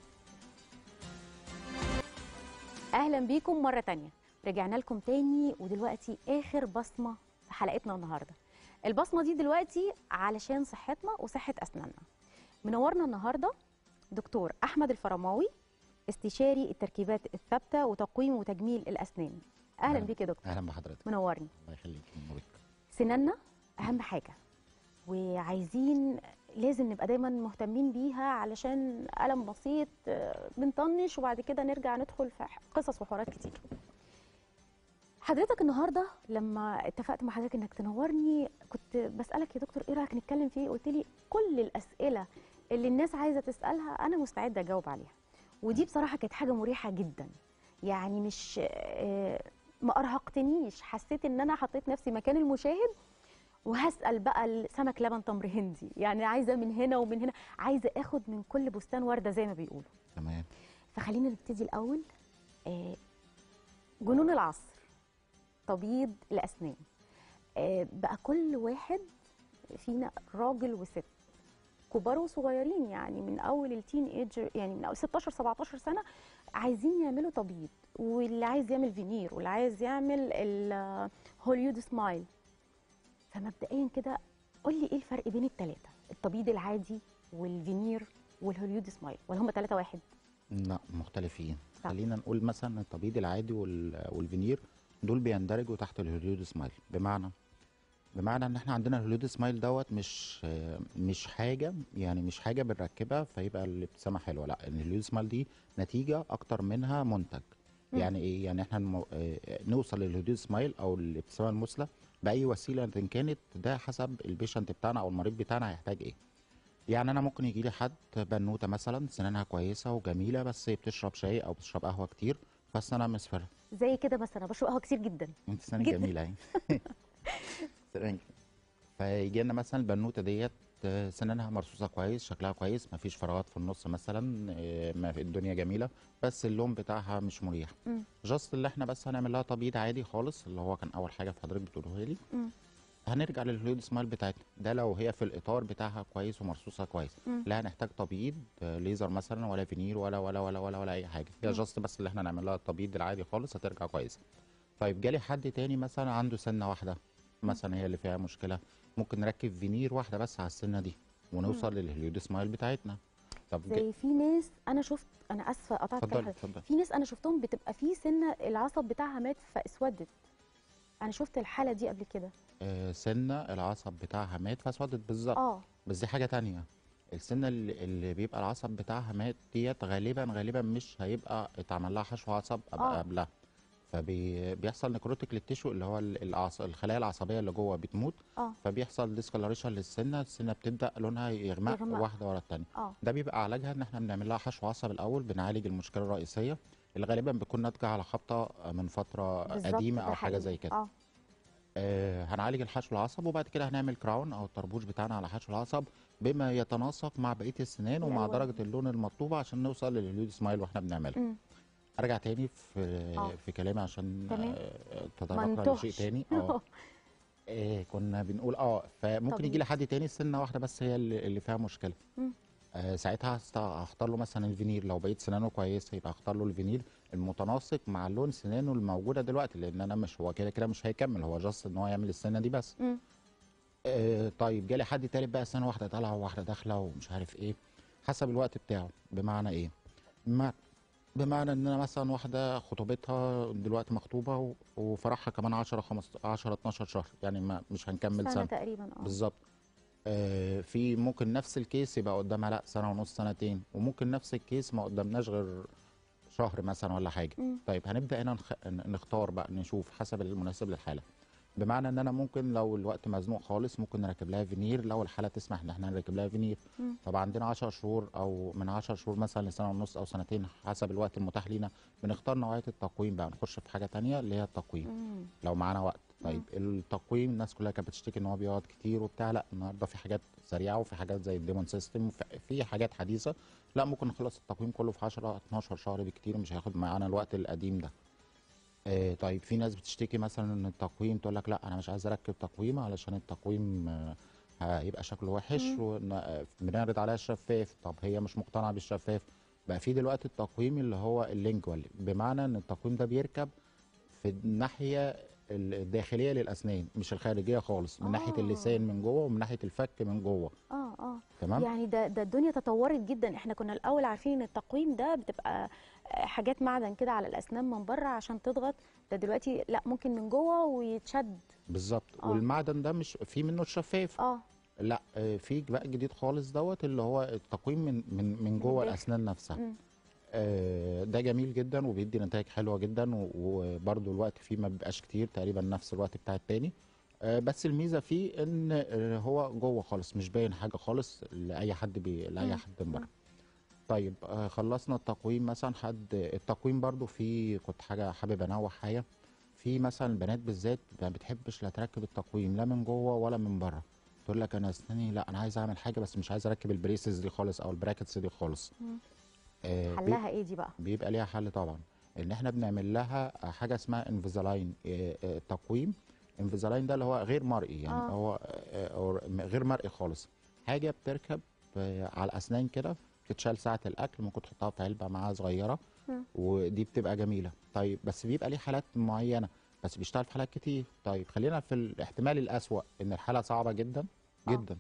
اهلا بيكم مره تانية، رجعنا لكم تاني، ودلوقتي اخر بصمه في حلقتنا النهارده. البصمه دي دلوقتي علشان صحتنا وصحه اسناننا. منورنا النهارده دكتور احمد الفرماوي، استشاري التركيبات الثابته وتقويم وتجميل الاسنان. اهلا بيك يا دكتور. اهلا بحضرتك. منورني. الله يخليك. منورك. سناننا اهم حاجه، وعايزين لازم نبقى دايما مهتمين بيها، علشان ألم بسيط بنطنش وبعد كده نرجع ندخل في قصص وحوارات كتير. حضرتك النهارده لما اتفقت مع حضرتك انك تنورني، كنت بسألك يا دكتور ايه رأيك نتكلم فيه؟ قلت لي كل الأسئلة اللي الناس عايزة تسألها أنا مستعدة أجاوب عليها، ودي بصراحة كانت حاجة مريحة جدا. يعني مش ما أرهقتنيش، حسيت ان انا حطيت نفسي مكان المشاهد وهسأل بقى السمك لبن تمر هندي، يعني عايزة من هنا ومن هنا، عايزة اخد من كل بستان وردة زي ما بيقولوا. تمام. فخلينا نبتدي الأول. آه جنون العصر، تبييض الأسنان. آه بقى كل واحد فينا، راجل وست، كبار وصغيرين، يعني من أول التين ايج، يعني من أول ستاشر سبعتاشر سنة عايزين يعملوا تبييض، واللي عايز يعمل فينير، واللي عايز يعمل الهوليود سمايل. فمبدئيا كده قول لي ايه الفرق بين الثلاثه، التبييض العادي والفينير والهوليود سمايل، ولا هم ثلاثه واحد؟ لا مختلفين. صح. خلينا نقول مثلا التبييض العادي والفينير دول بيندرجوا تحت الهوليود سمايل. بمعنى بمعنى ان احنا عندنا الهوليود سمايل دوت مش مش حاجه، يعني مش حاجه بنركبها فيبقى الابتسامه حلوه، لا، الهوليود سمايل دي نتيجه اكتر منها منتج. م. يعني ايه؟ يعني احنا نمو... نوصل للهوليود سمايل او الابتسامه المثلى باي وسيله ان كانت، ده حسب البيشنت بتاعنا او المريض بتاعنا هيحتاج ايه. يعني انا ممكن يجي لي حد بنوته مثلا سنانها كويسه وجميله، بس بتشرب شاي او بتشرب قهوه كتير فالسنه مصفره. زي كده مثلا بشرب قهوه كتير جدا. انت سنانك جميله اهي. فيجي لنا مثلا البنوته ديت سنانها مرصوصه كويس، شكلها كويس، مفيش فراغات في النص مثلا، ما في الدنيا جميله، بس اللون بتاعها مش مريح. جاست اللي احنا بس هنعمل لها تبييض عادي خالص، اللي هو كان اول حاجه في حضرتك بتقولوها لي. م. هنرجع للهوليود سمايل بتاعتنا، ده لو هي في الاطار بتاعها كويس ومرصوصه كويس. م. لا هنحتاج تبييض ليزر مثلا، ولا فينير، ولا ولا ولا ولا, ولا اي حاجه، هي جاست بس اللي احنا نعمل لها التبييض العادي خالص هترجع كويسه. طيب جالي حد تاني مثلا عنده سنه واحده مثلا هي اللي فيها مشكله، ممكن نركب فينير واحده بس على السنه دي ونوصل للهوليود سمايل بتاعتنا. طب زي في ناس انا شفت، انا اسفه قطعت كلامك، في ناس انا شفتهم بتبقى في سنه العصب بتاعها مات فاسودت، انا شفت الحاله دي قبل كده. آه سنه العصب بتاعها مات فاسودت بالظبط. اه بس دي حاجه تانية. السنه اللي, اللي بيبقى العصب بتاعها مات ديت غالبا غالبا مش هيبقى اتعمل لها حشو عصب آه. قبلها، فبيحصل نكروتيك للتشو اللي هو العص... الخلايا العصبيه اللي جوه بتموت. أوه. فبيحصل ديسكلريشن للسنه، السنه بتبدا لونها يغمق, يغمق. واحده ورا الثانيه. ده بيبقى علاجها ان احنا بنعمل لها حشو عصب الاول، بنعالج المشكله الرئيسيه اللي غالبا بتكون ناتجه على خبطه من فتره قديمه او حاجه زي كده. أوه. آه هنعالج الحشو العصب، وبعد كده هنعمل كراون او الطربوش بتاعنا على حشو العصب بما يتناسق مع بقيه السنان ومع درجه اللون المطلوبه عشان نوصل للهوليود سمايل واحنا بنعملها. م. ارجع تاني في أوه. في كلامي عشان تطرقنا لشيء تاني. اه إيه كنا بنقول اه فممكن يجي لي حد تاني سنه واحده بس هي اللي فيها مشكله. آه ساعتها هختار له مثلا الفينير، لو بقيت سنانه كويسه يبقى اختار له الفينير المتناسق مع لون سنانه الموجوده دلوقتي، لان انا مش هو كده كده مش هيكمل، هو جاست ان هو يعمل السنه دي بس. آه طيب جالي حد تالت بقى سنه واحده طالعه وواحده داخله ومش عارف ايه، حسب الوقت بتاعه. بمعنى ايه؟ بمعنى بمعنى ان انا مثلا واحده خطوبتها دلوقتي مخطوبه وفرحها كمان عشرة خمستاشر عشرة اتناشر شهر، يعني ما مش هنكمل سنه, سنة تقريبا. اه بالظبط. آه في ممكن نفس الكيس يبقى قدامها لا سنه ونص سنتين، وممكن نفس الكيس ما قدامناش غير شهر مثلا ولا حاجه. م. طيب هنبدا هنا نخ... نختار بقى، نشوف حسب المناسب للحاله. بمعنى ان انا ممكن لو الوقت مزنوق خالص ممكن نركب لها فينير لو الحاله تسمح ان احنا نركب لها فينير. مم. طب عندنا عشر شهور او من عشر شهور مثلا لسنه ونص او سنتين حسب الوقت المتاح لينا، بنختار نوعيه التقويم بقى، نخش في حاجه تانية اللي هي التقويم. مم. لو معانا وقت. طيب التقويم الناس كلها كانت بتشتكي ان هو بيقعد كتير وبتاع، لا النهارده في حاجات سريعه وفي حاجات زي الديمون سيستم وفي حاجات حديثه، لا ممكن نخلص التقويم كله في عشرة اتناشر شهر بكتير، مش هياخد معانا الوقت القديم ده. آه طيب في ناس بتشتكي مثلا ان التقويم تقول لك لا انا مش عايز اركب تقويم علشان التقويم آه هيبقى شكله وحش وبنعرض عليها الشفاف. طب هي مش مقتنعه بالشفاف، بقى في دلوقتي التقويم اللي هو اللينجوال، بمعنى ان التقويم ده بيركب في الناحيه الداخليه للاسنان مش الخارجيه خالص، من آه. ناحيه اللسان من جوه ومن ناحيه الفك من جوه. اه اه تمام. يعني ده ده الدنيا تطورت جدا. احنا كنا الاول عارفين ان التقويم ده بتبقى حاجات معدن كده على الاسنان من بره عشان تضغط، ده دلوقتي لا ممكن من جوه ويتشد. بالظبط. آه. والمعدن ده مش في منه الشفاف. اه لا في بقى جديد خالص دوت اللي هو التقويم من من من جوه الاسنان نفسها. م. آه ده جميل جدا وبيدي نتائج حلوه جدا، وبرده الوقت فيه ما بيبقاش كتير، تقريبا نفس الوقت بتاع التاني. آه بس الميزه فيه ان هو جوه خالص مش باين حاجه خالص لاي حد بي... لاي حد من بره. طيب آه خلصنا التقويم مثلا. حد التقويم برده فيه كنت حاجه حابب انوه حاجه، في مثلا البنات بالذات ما بتحبش لا تركب التقويم لا من جوه ولا من بره، تقول لك انا اسناني لا انا عايز اعمل حاجه بس مش عايز اركب البريسز دي خالص او البراكتس دي خالص. آه حلها ايه دي بقى؟ بيبقى ليها حل طبعا، ان احنا بنعمل لها حاجه اسمها انفيزالاين. آه آه تقويم انفيزالاين ده اللي هو غير مرئي، يعني آه. هو آه غير مرئي خالص، حاجه بتركب آه على الاسنان كده، بتتشال ساعه الاكل، ممكن تحطها في علبه معاها صغيره م. ودي بتبقى جميله. طيب بس بيبقى ليه حالات معينه، بس بيشتغل في حالات كتير. طيب خلينا في الاحتمال الأسوأ ان الحاله صعبه جدا جدا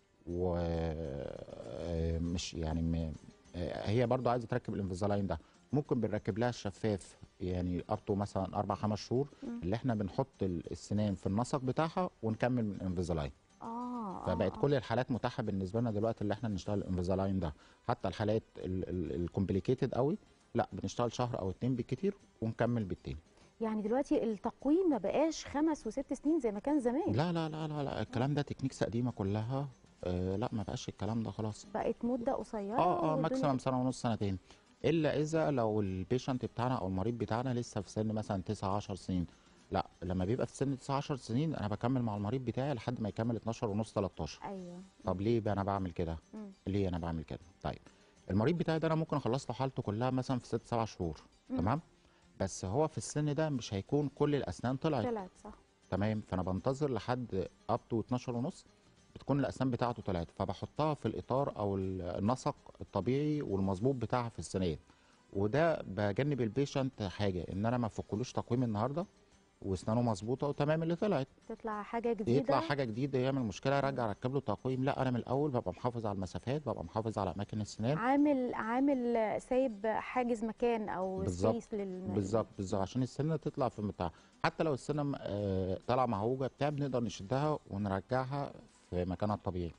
ومش يعني م... هي برضو عايزه تركب الانفيزالاين ده، ممكن بنركب لها الشفاف يعني ابطو مثلا اربع خمس شهور م. اللي احنا بنحط السنان في النسق بتاعها ونكمل من الانفيزالاين. اه فبقت كل الحالات متاحه بالنسبه لنا دلوقتي اللي احنا نشتغل الانفيزالاين ده، حتى الحالات الكومبليكيتد قوي لا بنشتغل شهر او اتنين بالكتير ونكمل بالتاني. يعني دلوقتي التقويم ما بقاش خمس وست سنين زي ما كان زمان. لا لا لا لا, لا. الكلام ده تكنيكس قديمه كلها. آه لا ما بقاش الكلام ده خلاص، بقت مده قصيره. اه اه ماكسيمم سنه ونص سنتين، الا اذا لو البيشنت بتاعنا او المريض بتاعنا لسه في سن مثلا تسعة عشر سنين. لا لما بيبقى في سن تسعة عشر سنين انا بكمل مع المريض بتاعي لحد ما يكمل اتناشر ونص تلتاشر. ايوه. طب ليه بقى انا بعمل كده؟ ليه انا بعمل كده؟ طيب المريض بتاعي ده انا ممكن اخلص له حالته كلها مثلا في ست سبع شهور. مم. تمام؟ بس هو في السن ده مش هيكون كل الاسنان طلعت. طلعت صح. تمام. فانا بنتظر لحد اب تو اتناشر ونص بتكون الاسنان بتاعته طلعت، فبحطها في الاطار او النسق الطبيعي والمظبوط بتاعها في السنان. وده بجنب البيشنت حاجه، ان انا ما افكلوش تقويم النهارده واسنانه مظبوطه وتمام اللي طلعت، تطلع حاجه جديده، يطلع حاجه جديده يعمل مشكله ارجع اركب له تقويم. لا انا من الاول ببقى محافظ على المسافات، ببقى محافظ على اماكن السنان، عامل عامل سايب حاجز مكان او سبيس لل بالظبط بالظبط عشان السنه تطلع في بتاع. حتى لو السنه آه طالعه معوجه بتاع بنقدر نشدها ونرجعها في مكانها الطبيعي.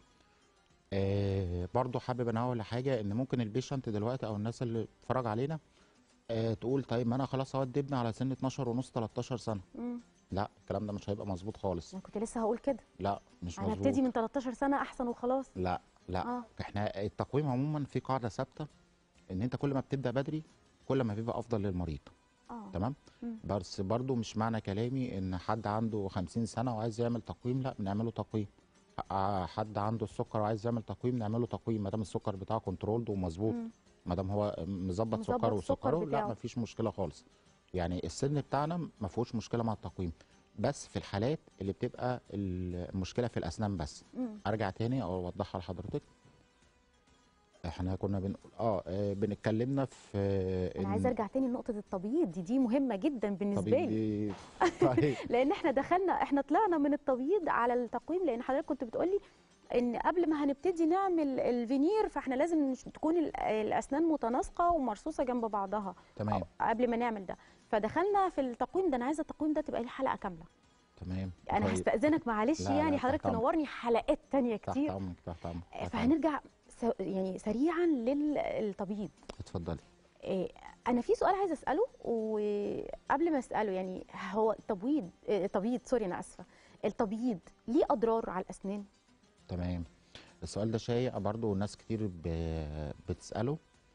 آه برضو حابب انوه لحاجه، ان ممكن البيشنت دلوقتي او الناس اللي بتتفرج علينا آه تقول طيب ما انا خلاص اودي ابني على سن اتناشر ونص تلتاشر سنه. مم. لا الكلام ده مش هيبقى مظبوط خالص. انا كنت لسه هقول كده. لا مش انا مظبوط. هبتدي من تلتاشر سنه احسن وخلاص. لا لا آه. احنا التقويم عموما في قاعده ثابته، ان انت كل ما بتبدا بدري كل ما بيبقى افضل للمريض. اه تمام. مم. بس برضو مش معنى كلامي ان حد عنده خمسين سنه وعايز يعمل تقويم لا بنعمله تقويم. حد عنده السكر وعايز يعمل تقويم نعمله تقويم ما دام السكر بتاعه كنترولد ومظبوط، ما دام هو مظبط سكره وسكره لا ما فيش مشكله خالص. يعني السن بتاعنا ما فيهوش مشكله مع التقويم، بس في الحالات اللي بتبقى المشكله في الاسنان بس. مم. ارجع تاني او اوضحها لحضرتك. احنا كنا بنقول اه, آه بنتكلمنا في آه انا عايزه ارجع تاني لنقطه التبييض دي، دي مهمه جدا بالنسبه لي. طيب. لان احنا دخلنا احنا طلعنا من التبييض على التقويم، لان حضرتك كنت بتقولي ان قبل ما هنبتدي نعمل الفينير فاحنا لازم تكون الاسنان متناسقه ومرصوصه جنب بعضها. تمام. قبل ما نعمل ده فدخلنا في التقويم ده. انا عايزه التقويم ده تبقى ليه حلقه كامله. تمام. انا طيب. هستأذنك معلش يعني حضرتك تنورني حلقات تانية كتير. تحت امرك تحت امرك. فهنرجع يعني سريعا للتبييض. اتفضلي. إيه، انا في سؤال عايزه اساله، وقبل ما اساله يعني هو التبويض إيه، تبييض سوري انا اسفه، التبييض ليه اضرار على الاسنان؟ تمام. السؤال ده شائع برضه وناس كتير ب- بتساله.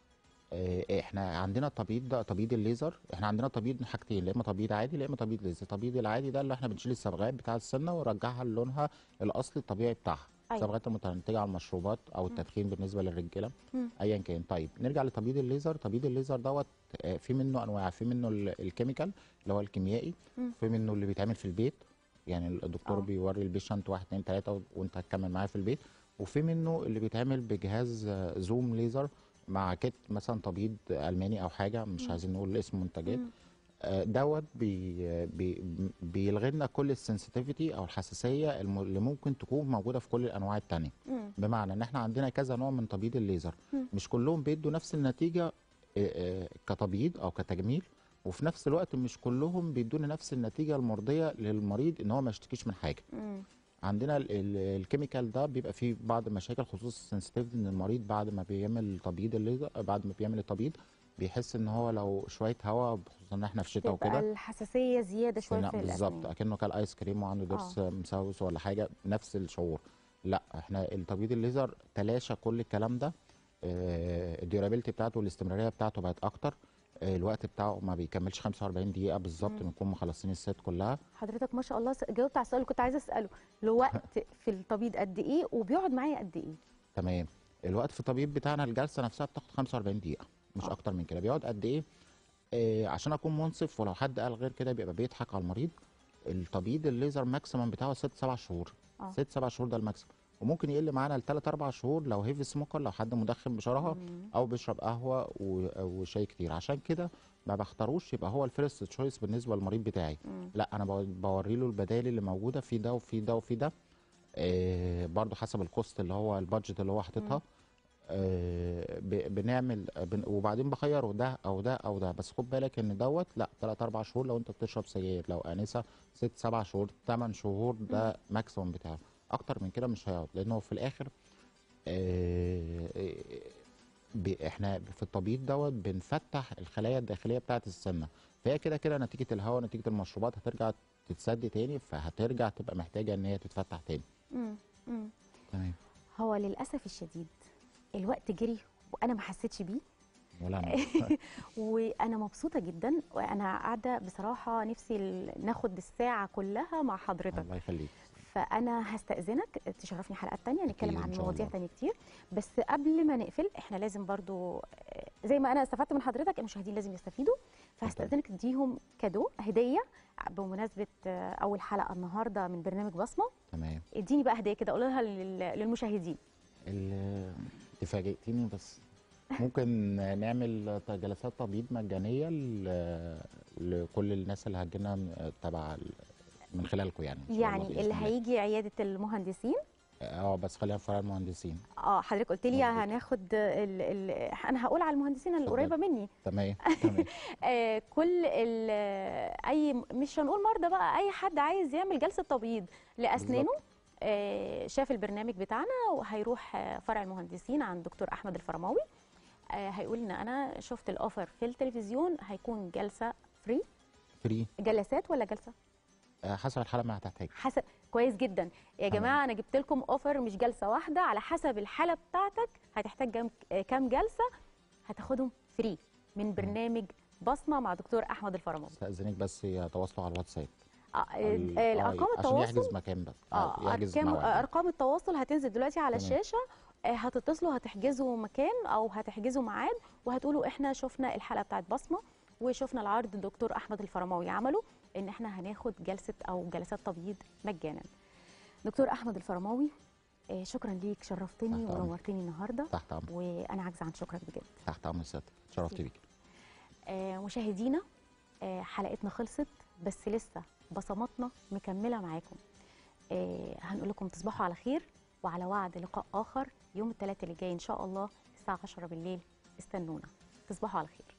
آه، احنا عندنا التبييض ده تبييض الليزر، احنا عندنا تبييض من حاجتين، يا اما تبييض عادي يا اما تبييض ليزر. التبييض العادي ده اللي احنا بنشيل الصبغات بتاع السنه ونرجعها للونها الاصلي الطبيعي بتاعها. أيوة. الصبغات المتنتجه على المشروبات او التدخين بالنسبه للرجاله مم. ايا كان. طيب نرجع لتبييض الليزر. تبييض الليزر دوت آه، في منه انواع، في منه ال- الكيميكال اللي هو الكيميائي، مم. في منه اللي بيتعمل في البيت، يعني الدكتور آه. بيوري البيشنت واحد اتنين تلاته وانت هتكمل معاه في البيت، وفي منه اللي بيتعمل بجهاز آه، زوم ليزر مع كت مثلا تبييض الماني او حاجه، مش مم. عايزين نقول اسم منتجات. مم. آه، دوت بي بي بيلغي لنا كل السنسيتيفيتي او الحساسيه الم- اللي ممكن تكون موجوده في كل الانواع التانيه. مم. بمعنى ان احنا عندنا كذا نوع من تبييض الليزر، مم. مش كلهم بيدوا نفس النتيجه آه، آه، كتبييض او كتجميل، وفي نفس الوقت مش كلهم بيدونا نفس النتيجه المرضيه للمريض ان هو ما يشتكيش من حاجه. مم. عندنا ال- ال- الكيميكال ده بيبقى فيه بعض المشاكل، خصوصا السنسيتيفيتي، ان المريض بعد ما بيعمل تبييض الليزر بعد ما بيعمل التبييض بيحس ان هو لو شويه هواء، خصوصا ان احنا في شتاء تبقى وكده الحساسيه زياده شويه لا في بالظبط الاسنان. اكنه كان ايس كريم وعنده ضرس آه. مسوس ولا حاجه، نفس الشعور. لا احنا التبييض الليزر تلاشى كل الكلام ده. آه، الديورابيلتي بتاعته والاستمراريه بتاعته بقت اكتر. آه، الوقت بتاعه ما بيكملش خمسة وأربعين دقيقه بالظبط مم. بنكون مخلصين الست كلها. حضرتك ما شاء الله س- جاوبت على السؤال اللي كنت عايزه اساله، الوقت في التبييض قد ايه وبيقعد معايا قد ايه؟ تمام. الوقت في التبييض بتاعنا الجلسه نفسها بتاخد خمسة وأربعين دقيقه، مش آه. اكتر من كده. بيقعد قد ايه؟ آه عشان اكون منصف، ولو حد قال غير كده بيبقى بيضحك على المريض. التبييض الليزر ماكسيمم بتاعه ست سبع شهور. آه. ست سبع شهور ده الماكسيمم، وممكن يقل معانا لثلاث اربع شهور لو هيفي سموكر، لو حد مدخن بشراهه مم. او بيشرب قهوه و- وشاي كتير. عشان كده ما بختاروش يبقى هو الفيرست تشويس بالنسبه للمريض بتاعي. مم. لا انا بو- بوري له البدائل اللي موجوده في ده وفي ده وفي ده. آه برضو حسب الكوست اللي هو البادجت اللي هو حاططها. آه ب- بنعمل بن وبعدين بخيره ده او ده او ده، بس خد بالك ان دوت لا ثلاث اربع شهور لو انت بتشرب سجاير، لو انسه ست سبع شهور ثمان شهور ده ماكسيموم بتاعه. اكتر من كده مش هيقعد، لانه في الاخر آه آه، ب- احنا في التبييض دوت بنفتح الخلايا الداخليه بتاعه السنه، فهي كده كده نتيجه الهواء نتيجه المشروبات هترجع تتسد تاني، فهترجع تبقى محتاجه ان هي تتفتح تاني. مم. مم. تمام. هو للاسف الشديد الوقت جري وانا ما حسيتش بيه. ولا انا. وانا مبسوطه جدا، وانا قاعده بصراحه نفسي ال- ناخد الساعه كلها مع حضرتك. الله يخليك. فانا هستاذنك تشرفني حلقات تانية نتكلم أكيد عن إن شاء مواضيع الله. تانية كتير، بس قبل ما نقفل احنا لازم برضو آه، زي ما انا استفدت من حضرتك المشاهدين لازم يستفيدوا، فهستاذنك تديهم كادو هديه بمناسبه آه، اول حلقه النهارده من برنامج بصمه. تمام. اديني بقى هديه كده قولها لل- للمشاهدين. ال- انت فاجئتيني، بس ممكن نعمل جلسات تبييض مجانيه ل- لكل الناس اللي هتجينا تبع ال- من خلالكم يعني إن شاء الله يعني بإذن اللي الله. هيجي عياده المهندسين. اه بس خلينا في فرع المهندسين. اه حضرتك قلت لي مظبوط. هناخد ال ال انا هقول على المهندسين اتفضل. القريبه مني. تمام تمام. آه كل ال اي مش هنقول مرضى بقى، اي حد عايز يعمل جلسه تبييض لاسنانه آه شاف البرنامج بتاعنا وهيروح آه فرع المهندسين عند دكتور احمد الفرماوي. آه هيقول لنا انا شفت الاوفر في التلفزيون، هيكون جلسه فري. فري. جلسات ولا جلسه؟ آه، حسب الحاله ما هتحتاج. حسب. كويس جدا يا جماعه، انا جبت لكم اوفر مش جلسه واحده، على حسب الحاله بتاعتك هتحتاج جم- آه، كام جلسه هتاخدهم فري من برنامج بصمه مع دكتور احمد الفرماوي. استاذنك بس يتواصلوا على الواتساب. آه، ال- آه، آه، الارقام عشان يحجز التواصل مكان بس. اه يحجز ارقام موعد. ارقام التواصل هتنزل دلوقتي على تمام. الشاشه. آه، هتتصلوا هتحجزوا مكان او هتحجزوا ميعاد وهتقولوا احنا شفنا الحلقه بتاعت بصمه وشفنا العرض الدكتور احمد الفرماوي عمله ان احنا هناخد جلسه او جلسات تبييض مجانا. دكتور احمد الفرماوي آه، شكرا ليك، شرفتني تحت أمرك. ونورتني النهارده. تحت امرك. وانا عاجزه عن شكرك بجد. تحت امر سيادتك، اتشرفت بيك. آه، مشاهدينا آه، حلقتنا خلصت بس لسه بصماتنا مكمله معاكم. آه، هنقول لكم تصبحوا على خير وعلى وعد لقاء اخر يوم الثلاثاء اللي جاي ان شاء الله الساعه عشرة بالليل. استنونا. تصبحوا على خير.